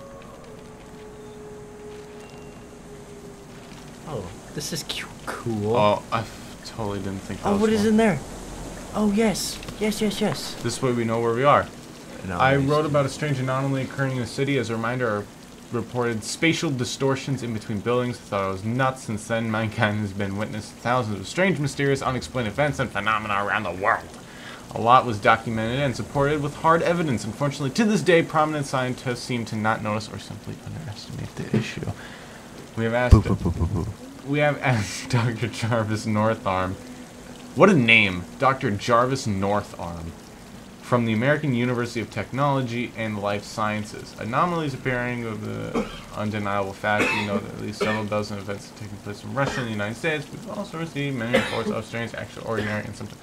Oh, this is cu cool. Oh, I f totally didn't think that Oh, was what is one. in there? Oh, yes. Yes, yes, yes. This way we know where we are. No, I wrote about a strange anomaly occurring in the city. As a reminder, I reported spatial distortions in between buildings. I thought I was nuts. Since then, mankind has been witness to thousands of strange, mysterious, unexplained events and phenomena around the world. A lot was documented and supported with hard evidence. Unfortunately, to this day, prominent scientists seem to not notice or simply underestimate the issue. We have asked... We have asked Doctor Jarvis Northarm. What a name! Doctor Jarvis Northarm. From the American University of Technology and Life Sciences. Anomalies appearing of the undeniable fact. We know that at least several dozen events have taken place in Russia and the United States. We've also received many reports of strange, extraordinary, and sometimes...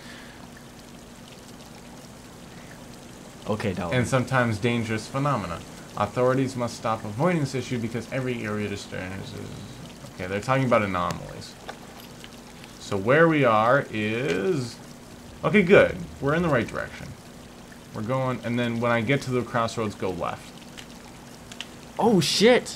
Okay, Dalton. and sometimes dangerous phenomena. Authorities must stop avoiding this issue because every area disturbs is... Okay, they're talking about anomalies. So where we are is... Okay, good. We're in the right direction. We're going... And then when I get to the crossroads, go left. Oh, shit!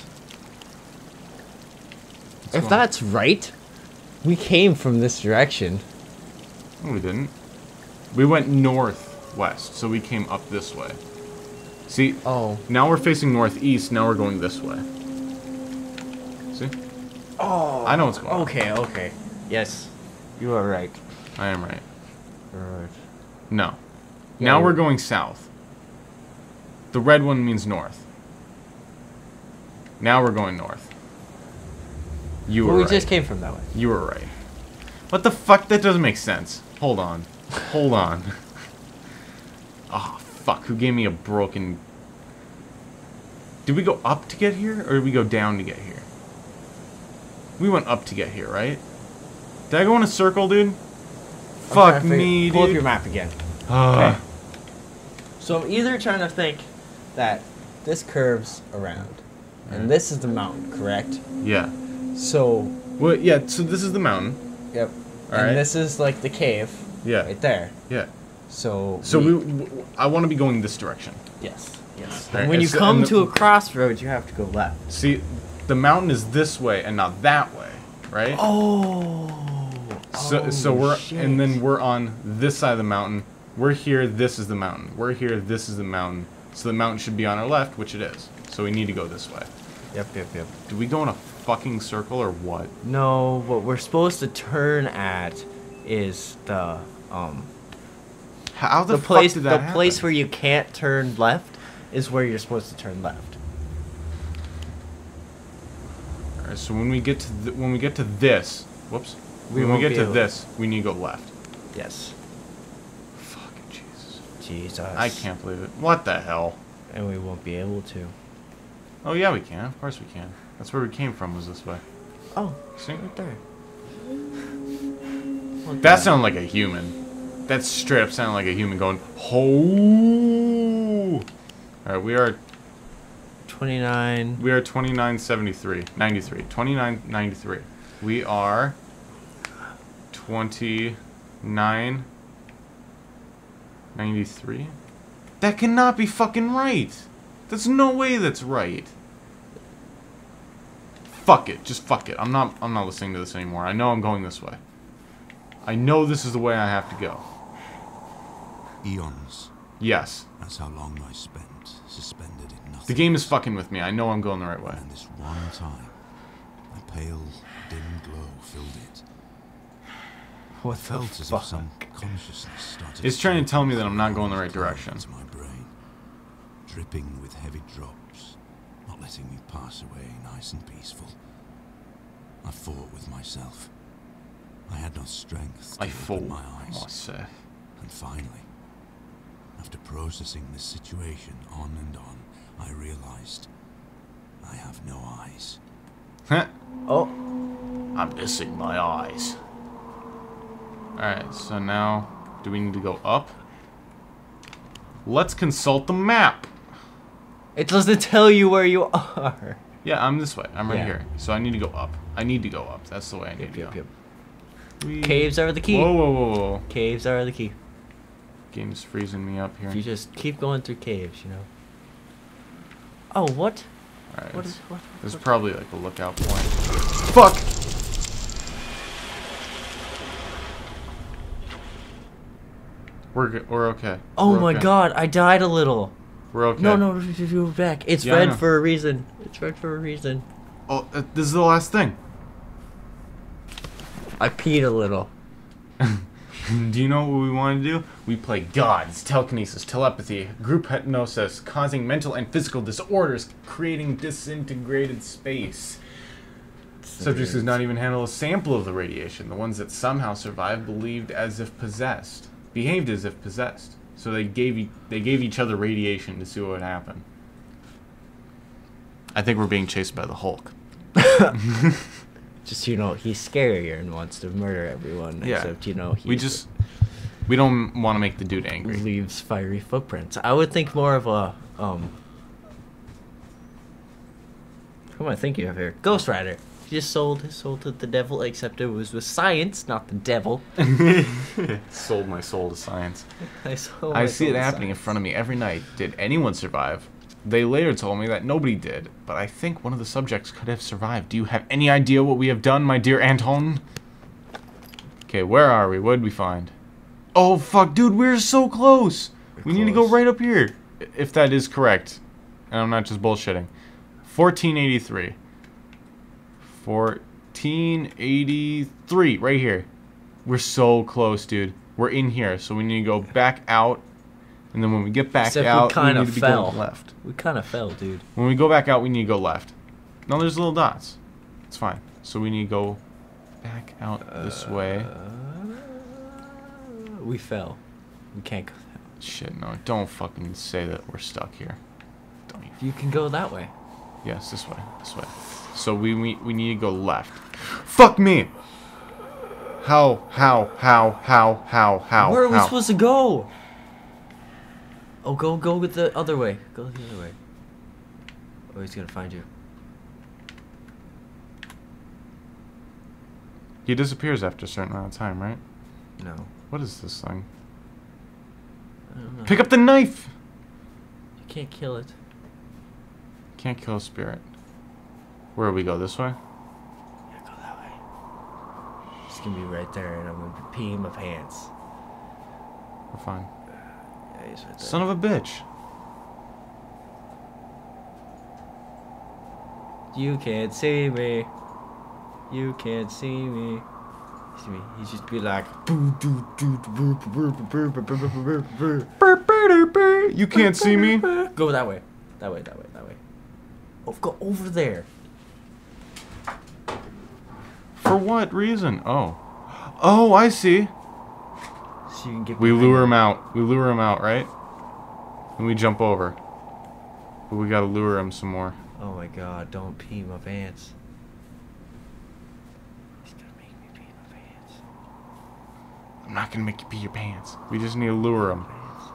What's If going- that's right, we came from this direction. No, we didn't. We went northwest, so we came up this way. See? Oh. Now we're facing northeast, now we're going this way. See? Oh. I know what's going on. Okay, okay. Yes. You are right. I am right. Right. No. Yeah, now we- we're going south. The red one means north. Now we're going north. You were Well, we right. just came from that way. You were right. What the fuck? That doesn't make sense. Hold on. Hold on. Oh, fuck. Who gave me a broken... Did we go up to get here, or did we go down to get here? We went up to get here, right? Did I go in a circle, dude? Fuck me, Pull up dude. your map again. Uh, So I'm either trying to think that this curves around, and this is the mountain, correct? yeah. So, Well, yeah, so this is the mountain. yep. All and right. this is like the cave. Yeah. Right there. Yeah. So. So we, w I want to be going this direction. Yes. Yes. Alright, And when you so- come and the- to a crossroads, you have to go left. See, the mountain is this way and not that way, right? Oh. So, oh, so we're shit. and then we're on this side of the mountain. We're here. This is the mountain. We're here. This is the mountain. So the mountain should be on our left, which it is. So we need to go this way. Yep. Yep. Yep. Do we go in a fucking circle or what? No, what we're supposed to turn at is the um How the, the fuck place did the that happen? place where you can't turn left is where you're supposed to turn left. All right, so when we get to th when we get to this, whoops. We when we won't get be to able- this, we need to go left. Yes. Fucking Jesus. Jesus. I can't believe it. What the hell? And we won't be able to. Oh yeah, we can. Of course we can. That's where we came from. Was this way? Oh, See? right there. What That the- sounded like a human. That straight up sounded like a human going, ho. Alright, we are twenty-nine. we are twenty-nine seventy-three. ninety-three. twenty-nine ninety-three. We are twenty-nine ninety-three. That cannot be fucking right. There's no way that's right. Fuck it. Just fuck it. I'm not I'm not listening to this anymore. I know I'm going this way. I know this is the way I have to go. Eons. Yes. That's how long I spent suspended in nothing. The game is fucking with me. I know I'm going the right way. And this one time, a pale, dim glow filled it. What I felt the as fuck? if some consciousness started. It's trying to tell me that I'm not flowing going the right cloud direction. into my brain, dripping with heavy drops, not letting me pass away nice and peaceful. I fought with myself. I had no strength to I open fought my eyes. myself. And finally, after processing this situation on and on, I realized I have no eyes. Huh. Oh, I'm missing my eyes. Alright, so now, do we need to go up? Let's consult the map. it doesn't tell you where you are. Yeah, I'm this way. I'm right Yeah. here. So I need to go up. I need to go up. That's the way I need Yep, to yep, go. yep. Whee. Caves are the key. Whoa, whoa, whoa, whoa. Caves are the key. Game's freezing me up here. If you just keep going through caves, you know. Oh, what? Alright, What it's- is what? there's probably like a lookout point. Fuck! We're good. We're okay. Oh We're my okay. god, I died a little. We're okay. No, no, we're back. It's Yeah, I red know. for a reason. It's red for a reason. Oh, uh, this is the last thing. I peed a little. Do you know what we want to do? We play gods, telekinesis, telepathy, group hypnosis, causing mental and physical disorders, creating disintegrated space. Subjects does not even handle a sample of the radiation. The ones that somehow survived believed as if possessed, behaved as if possessed. So they gave e they gave each other radiation to see what would happen. I think we're being chased by the Hulk. Just, you know, he's scarier and wants to murder everyone. Yeah. Except, you know, he We just we don't want to make the dude angry. leaves fiery footprints. I would think more of a, um... Who am I thinking of here? Ghost Rider. He just sold his soul to the devil, except it was with science, not the devil. Sold my soul to science. I, sold I my see soul it to happening in science. front of me every night. Did anyone survive? They later told me that nobody did, but I think one of the subjects could have survived. Do you have any idea what we have done, my dear Anton? Okay, where are we? What did we find? Oh, fuck, dude, we're so close! We're we need to go close. right up here, i- if that is correct. And I'm not just bullshitting. fourteen eighty-three. fourteen eighty-three, right here. We're so close, dude. We're in here, so we need to go back out. And then when we get back Except we out, we, kinda need to be fell. going left. We kind of fell, dude. When we go back out, we need to go left. No, there's little dots. It's fine. So we need to go back out this way. Uh, we fell. We can't go that Shit, no, don't fucking say that we're stuck here. Don't even. way. You can go that way. Yes, this way. This way. So we, we, we need to go left. Fuck me! How, how, how, how, how, how, Where are we how? supposed to go? Oh, go, go with the other way. Go the other way. Oh, he's gonna find you. He disappears after a certain amount of time, right? No. What is this thing? I don't know. Pick up the knife! You can't kill it. Can't kill a spirit. Where do we go? This way? Yeah, go that way. He's gonna be right there, and I'm gonna be peeing my pants. We're fine. Yeah, he's right there. Son of a bitch. You can't see me. You can't see me. See me. He's just be like. You can't see me? Go that way. That way. That way. That way. Oh, go over there. For what reason? Oh. Oh, I see. So you can get. We behind lure him out. We lure him out, right? And we jump over. But we gotta lure him some more. Oh my god! Don't pee my pants. He's gonna make me pee my pants. I'm not gonna make you pee your pants. We just need to lure him.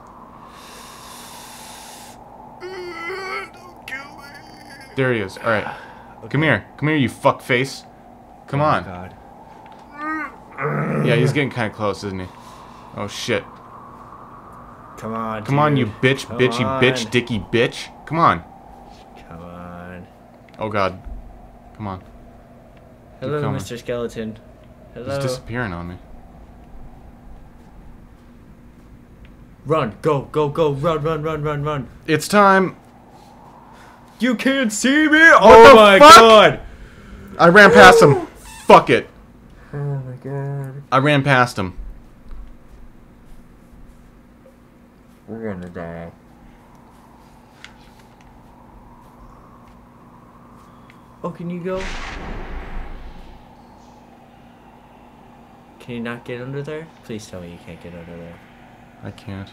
There he is. Alright. Come here. Come here, you fuck face. Come Oh my on. God. Yeah, he's getting kind of close, isn't he? Oh, shit. Come on. Come on, you dude. bitch, Come bitchy bitch, on. dicky bitch. Come on. Come on. Oh, God. Come on. Hello, coming. Mister Skeleton. Hello. He's disappearing on me. Run! Go! Go! Go! Run! Run! Run! Run! Run! It's time. You can't see me! What Oh the my fuck? god! I ran past him. Fuck it. Oh my god. I ran past him. We're gonna die. Oh, can you go? Can you not get under there? Please tell me you can't get under there. I can't.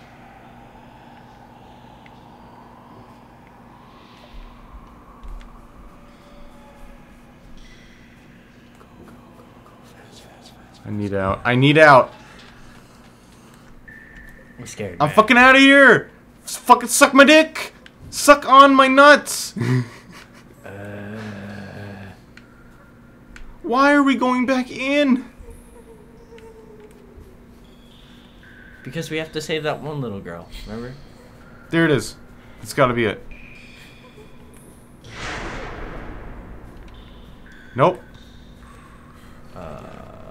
I need out. I need out. I'm scared. I'm man. fucking out of here. S- fucking suck my dick. Suck on my nuts. uh... Why are we going back in? Because we have to save that one little girl. Remember? There it is. It's got to be it. Nope. Uh...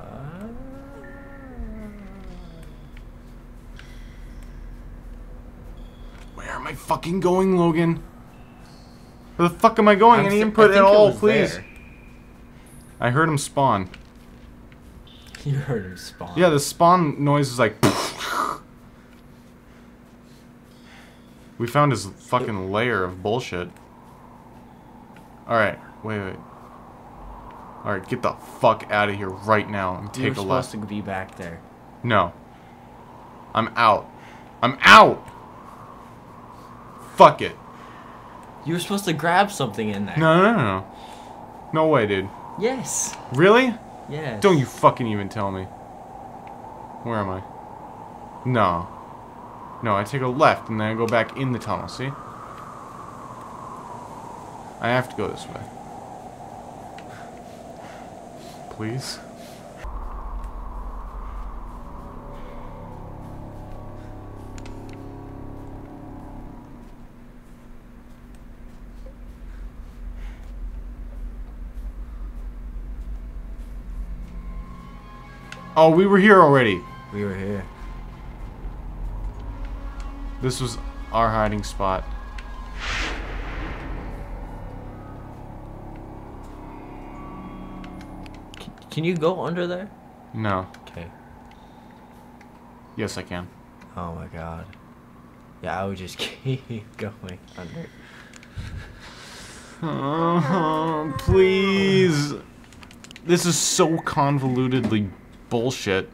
Where am I fucking going, Logan? Where the fuck am I going? I'm Any th- input I at think it all, was please? there. I heard him spawn. You heard him spawn. Yeah, the spawn noise is like... We found his fucking layer of bullshit. Alright, wait, wait. Alright, get the fuck out of here right now and You were take a left. supposed to be back there. No. I'm out. I'm out! Fuck it. You were supposed to grab something in there. No, no, no, no. No way, dude. Yes. Really? Yes. Don't you fucking even tell me. Where am I? No. No, I take a left and then I go back in the tunnel, see? I have to go this way. Please? Oh, we were here already. We were here. This was our hiding spot. C can you go under there? No. Okay. Yes, I can. Oh my god. Yeah, I would just keep going under. Oh, please. This is so convolutedly bullshit.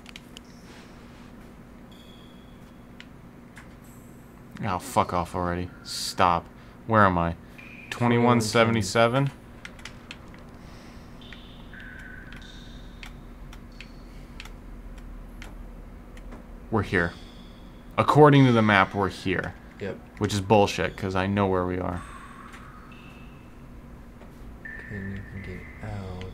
Oh, fuck off already. Stop. Where am I? twenty-one seventy-seven? We're here. According to the map, we're here. Yep. Which is bullshit, because I know where we are. Can you get out?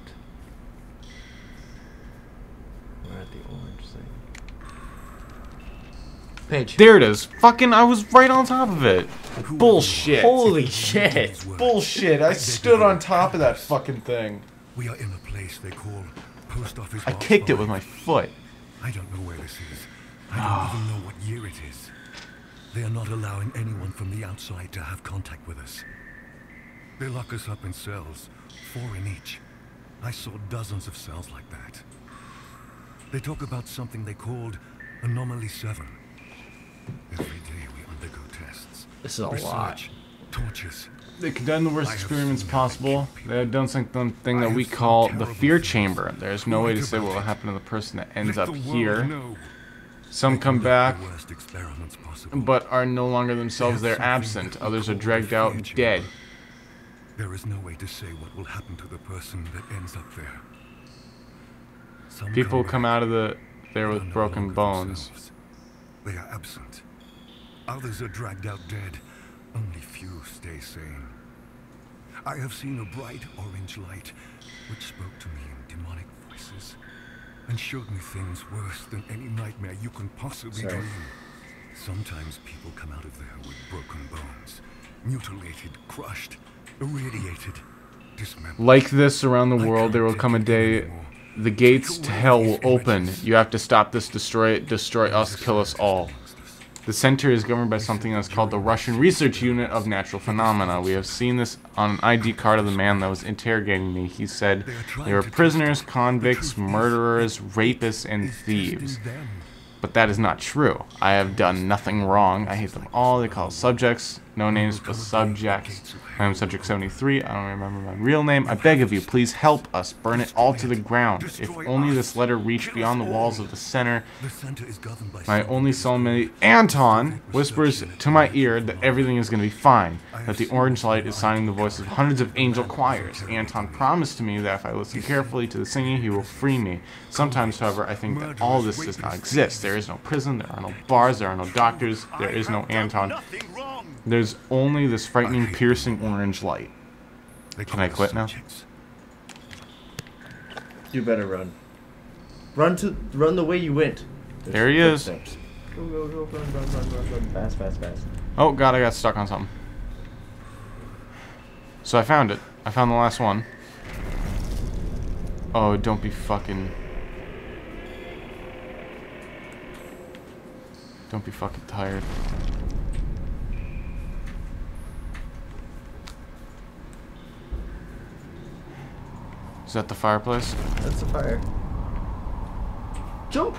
We're at the orange thing. Page. There it is. Fucking, I was right on top of it. Bullshit. Holy shit. Bullshit. I stood on top of that fucking thing. We are in a place they call Post Office I Box kicked it five. with my foot. I don't know where this is. I don't even know what year it is. They are not allowing anyone from the outside to have contact with us. They lock us up in cells, four in each. I saw dozens of cells like that. They talk about something they called Anomaly seven. Every day we undergo tests. This is a Research, lot. tortures. They condemn the worst I have experiments seen how they possible. kill people. They have done something thing I that have we seen call the terrible fear things. chamber. There's no way Write to say what about will it. happen to the person that ends Let up the world here. know. Some They come conduct back, the worst experiments possible. but are no longer themselves. They They're have something absent. that we Others are call the dragged out fear chamber. dead. There is no way to say what will happen to the person that ends up there. Some People back, come out of the there but with are no broken longer bones. themselves. They are absent. Others are dragged out dead. Only few stay sane. I have seen a bright orange light which spoke to me in demonic voices and showed me things worse than any nightmare you can possibly Sorry. dream. Sometimes people come out of there with broken bones, mutilated, crushed, irradiated, dismembered. Like this around the I world, there will can't come a take it day. anymore. The gates Take to away hell these will open. images. You have to stop this. Destroy it. Destroy us. Kill us all. The center is governed by something that's called the Russian Research Unit of Natural Phenomena. We have seen this on an I D card of the man that was interrogating me. He said they were prisoners, convicts, murderers, rapists, and thieves. But that is not true. I have done nothing wrong. I hate them all. They call us subjects. No names but subjects. I am Subject seventy-three. I don't remember my real name. I beg of you, please help us. Burn it all to the ground. If only this letter reached beyond the walls of the center. My only soulmate, Anton, whispers to my ear that everything is going to be fine. That the orange light is signing the voices of hundreds of angel choirs. Anton promised to me that if I listen carefully to the singing, he will free me. Sometimes, however, I think that all this does not exist. There is no prison, there are no bars, there are no doctors, there is no Anton. There's only this frightening, piercing orange light. Can I quit now? You better run. Run to run the way you went. There's There he is. footsteps. Go, go, go, run, run, run, run, run. Fast, fast, fast. Oh god, I got stuck on something. So I found it. I found the last one. Oh, don't be fucking... Don't be fucking tired. Is that the fireplace? That's the fire. Jump!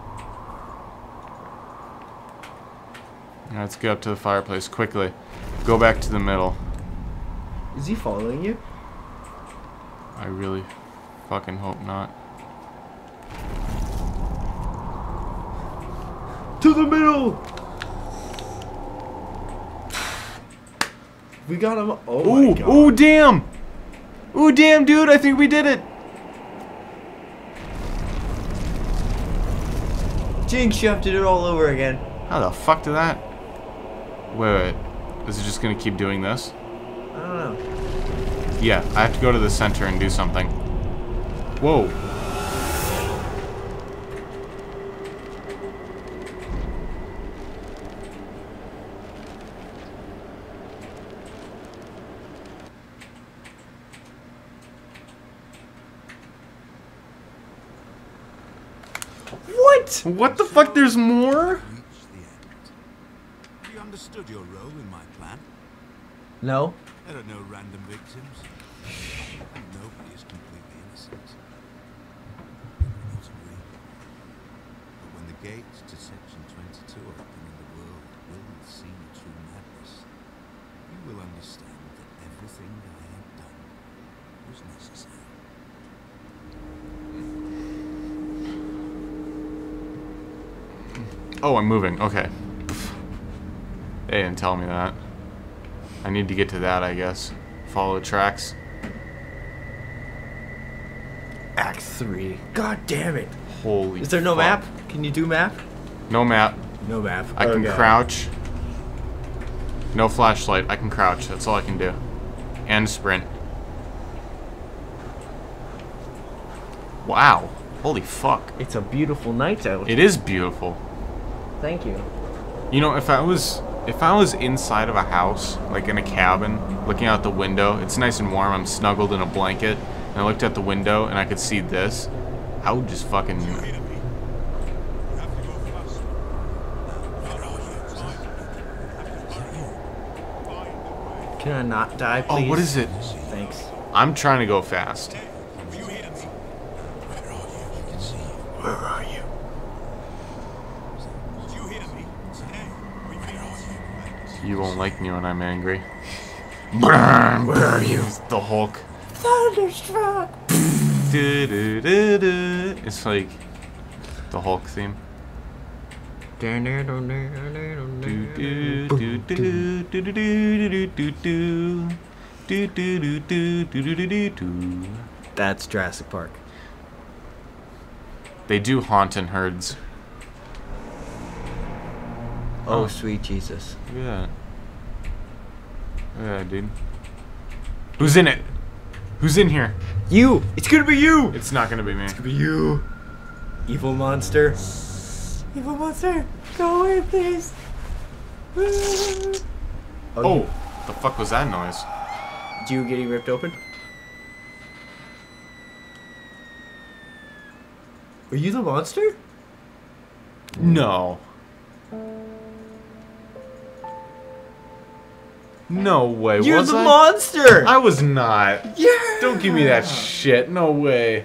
Let's get up to the fireplace quickly. Go back to the middle. Is he following you? I really fucking hope not. To the middle! We got him. Oh Ooh, my god. ooh, damn! Ooh, damn, dude, I think we did it! Jinx, you have to do it all over again. How the fuck did that? Wait, wait. Is it just gonna keep doing this? I don't know. Yeah, I have to go to the center and do something. Whoa. What? What the fuck? There's more? Reach the end. Have you understood your role in my plan? No? There are no random victims. And nobody is completely innocent. We will not agree. But when the gates to Section twenty-two open and the world will see true madness, you will understand that everything that I have done was necessary. Oh, I'm moving. Okay. They didn't tell me that. I need to get to that, I guess. Follow the tracks. Act three. God damn it. Holy Is there no fuck. map? Can you do map? No map. No map. I can Okay. crouch. No flashlight. I can crouch. That's all I can do. And sprint. Wow. Holy fuck. It's a beautiful night out. It is beautiful. Thank you. You know, if I was if I was inside of a house, like in a cabin, looking out the window, it's nice and warm, I'm snuggled in a blanket, and I looked out the window and I could see this, I would just fucking... Can I not die, please? Oh, what is it? Thanks. I'm trying to go fast. Where are you? You won't like me when I'm angry. Where are you? The Hulk. Thunderstruck! Du, du, du, du. It's like the Hulk theme. Do, do, do, do, do, do, do, do, do, do, do. Do, do, do, do, do, do, do, do. That's Jurassic Park. They do haunt in herds. Oh, Oh. sweet Jesus. Look at that. Look at that, dude. Who's in it? Who's in here? You! It's gonna be you! It's not gonna be me. It's gonna be you! Evil monster. Evil monster! Go away, please! Oh, Oh, the fuck was that noise? you getting ripped open? Are you the monster? No. No way. You're was the I? monster! I was not. Yeah! Don't give me that shit. No way.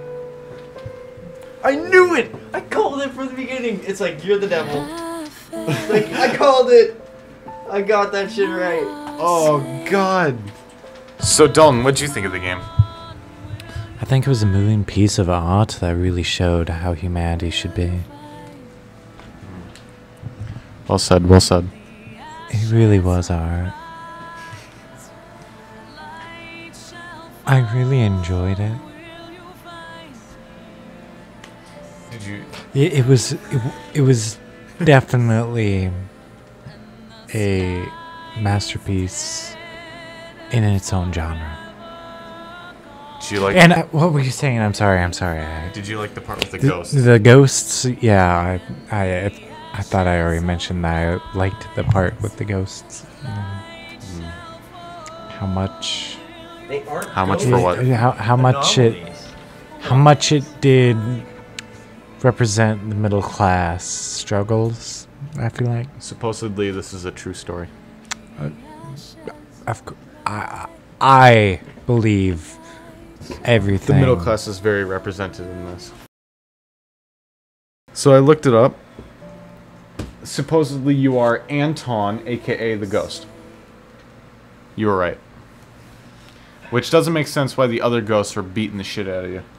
I knew it! I called it from the beginning. It's like, you're the devil. Like, I called it. I got that shit right. Oh, God. So, Dalton, what'd you think of the game? I think it was a moving piece of art that really showed how humanity should be. Well said, well said. It really was art. I really enjoyed it. Did you... It, it was it, it was definitely a masterpiece in its own genre. Did you like... And uh, what were you saying? I'm sorry. I'm sorry. I, Did you like the part with the the, ghosts? the ghosts. Yeah, I, I I thought I already mentioned that I liked the part with the ghosts. You know, Mm. how much? They aren't How much ghosts. for what? How how much it? Anomalies. How much it did represent the middle class struggles? I feel like. Supposedly, this is a true story. Of cou- I I believe everything. The middle class is very represented in this. So I looked it up. Supposedly you are Anton, aka the ghost. You were right. Which doesn't make sense why the other ghosts are beating the shit out of you.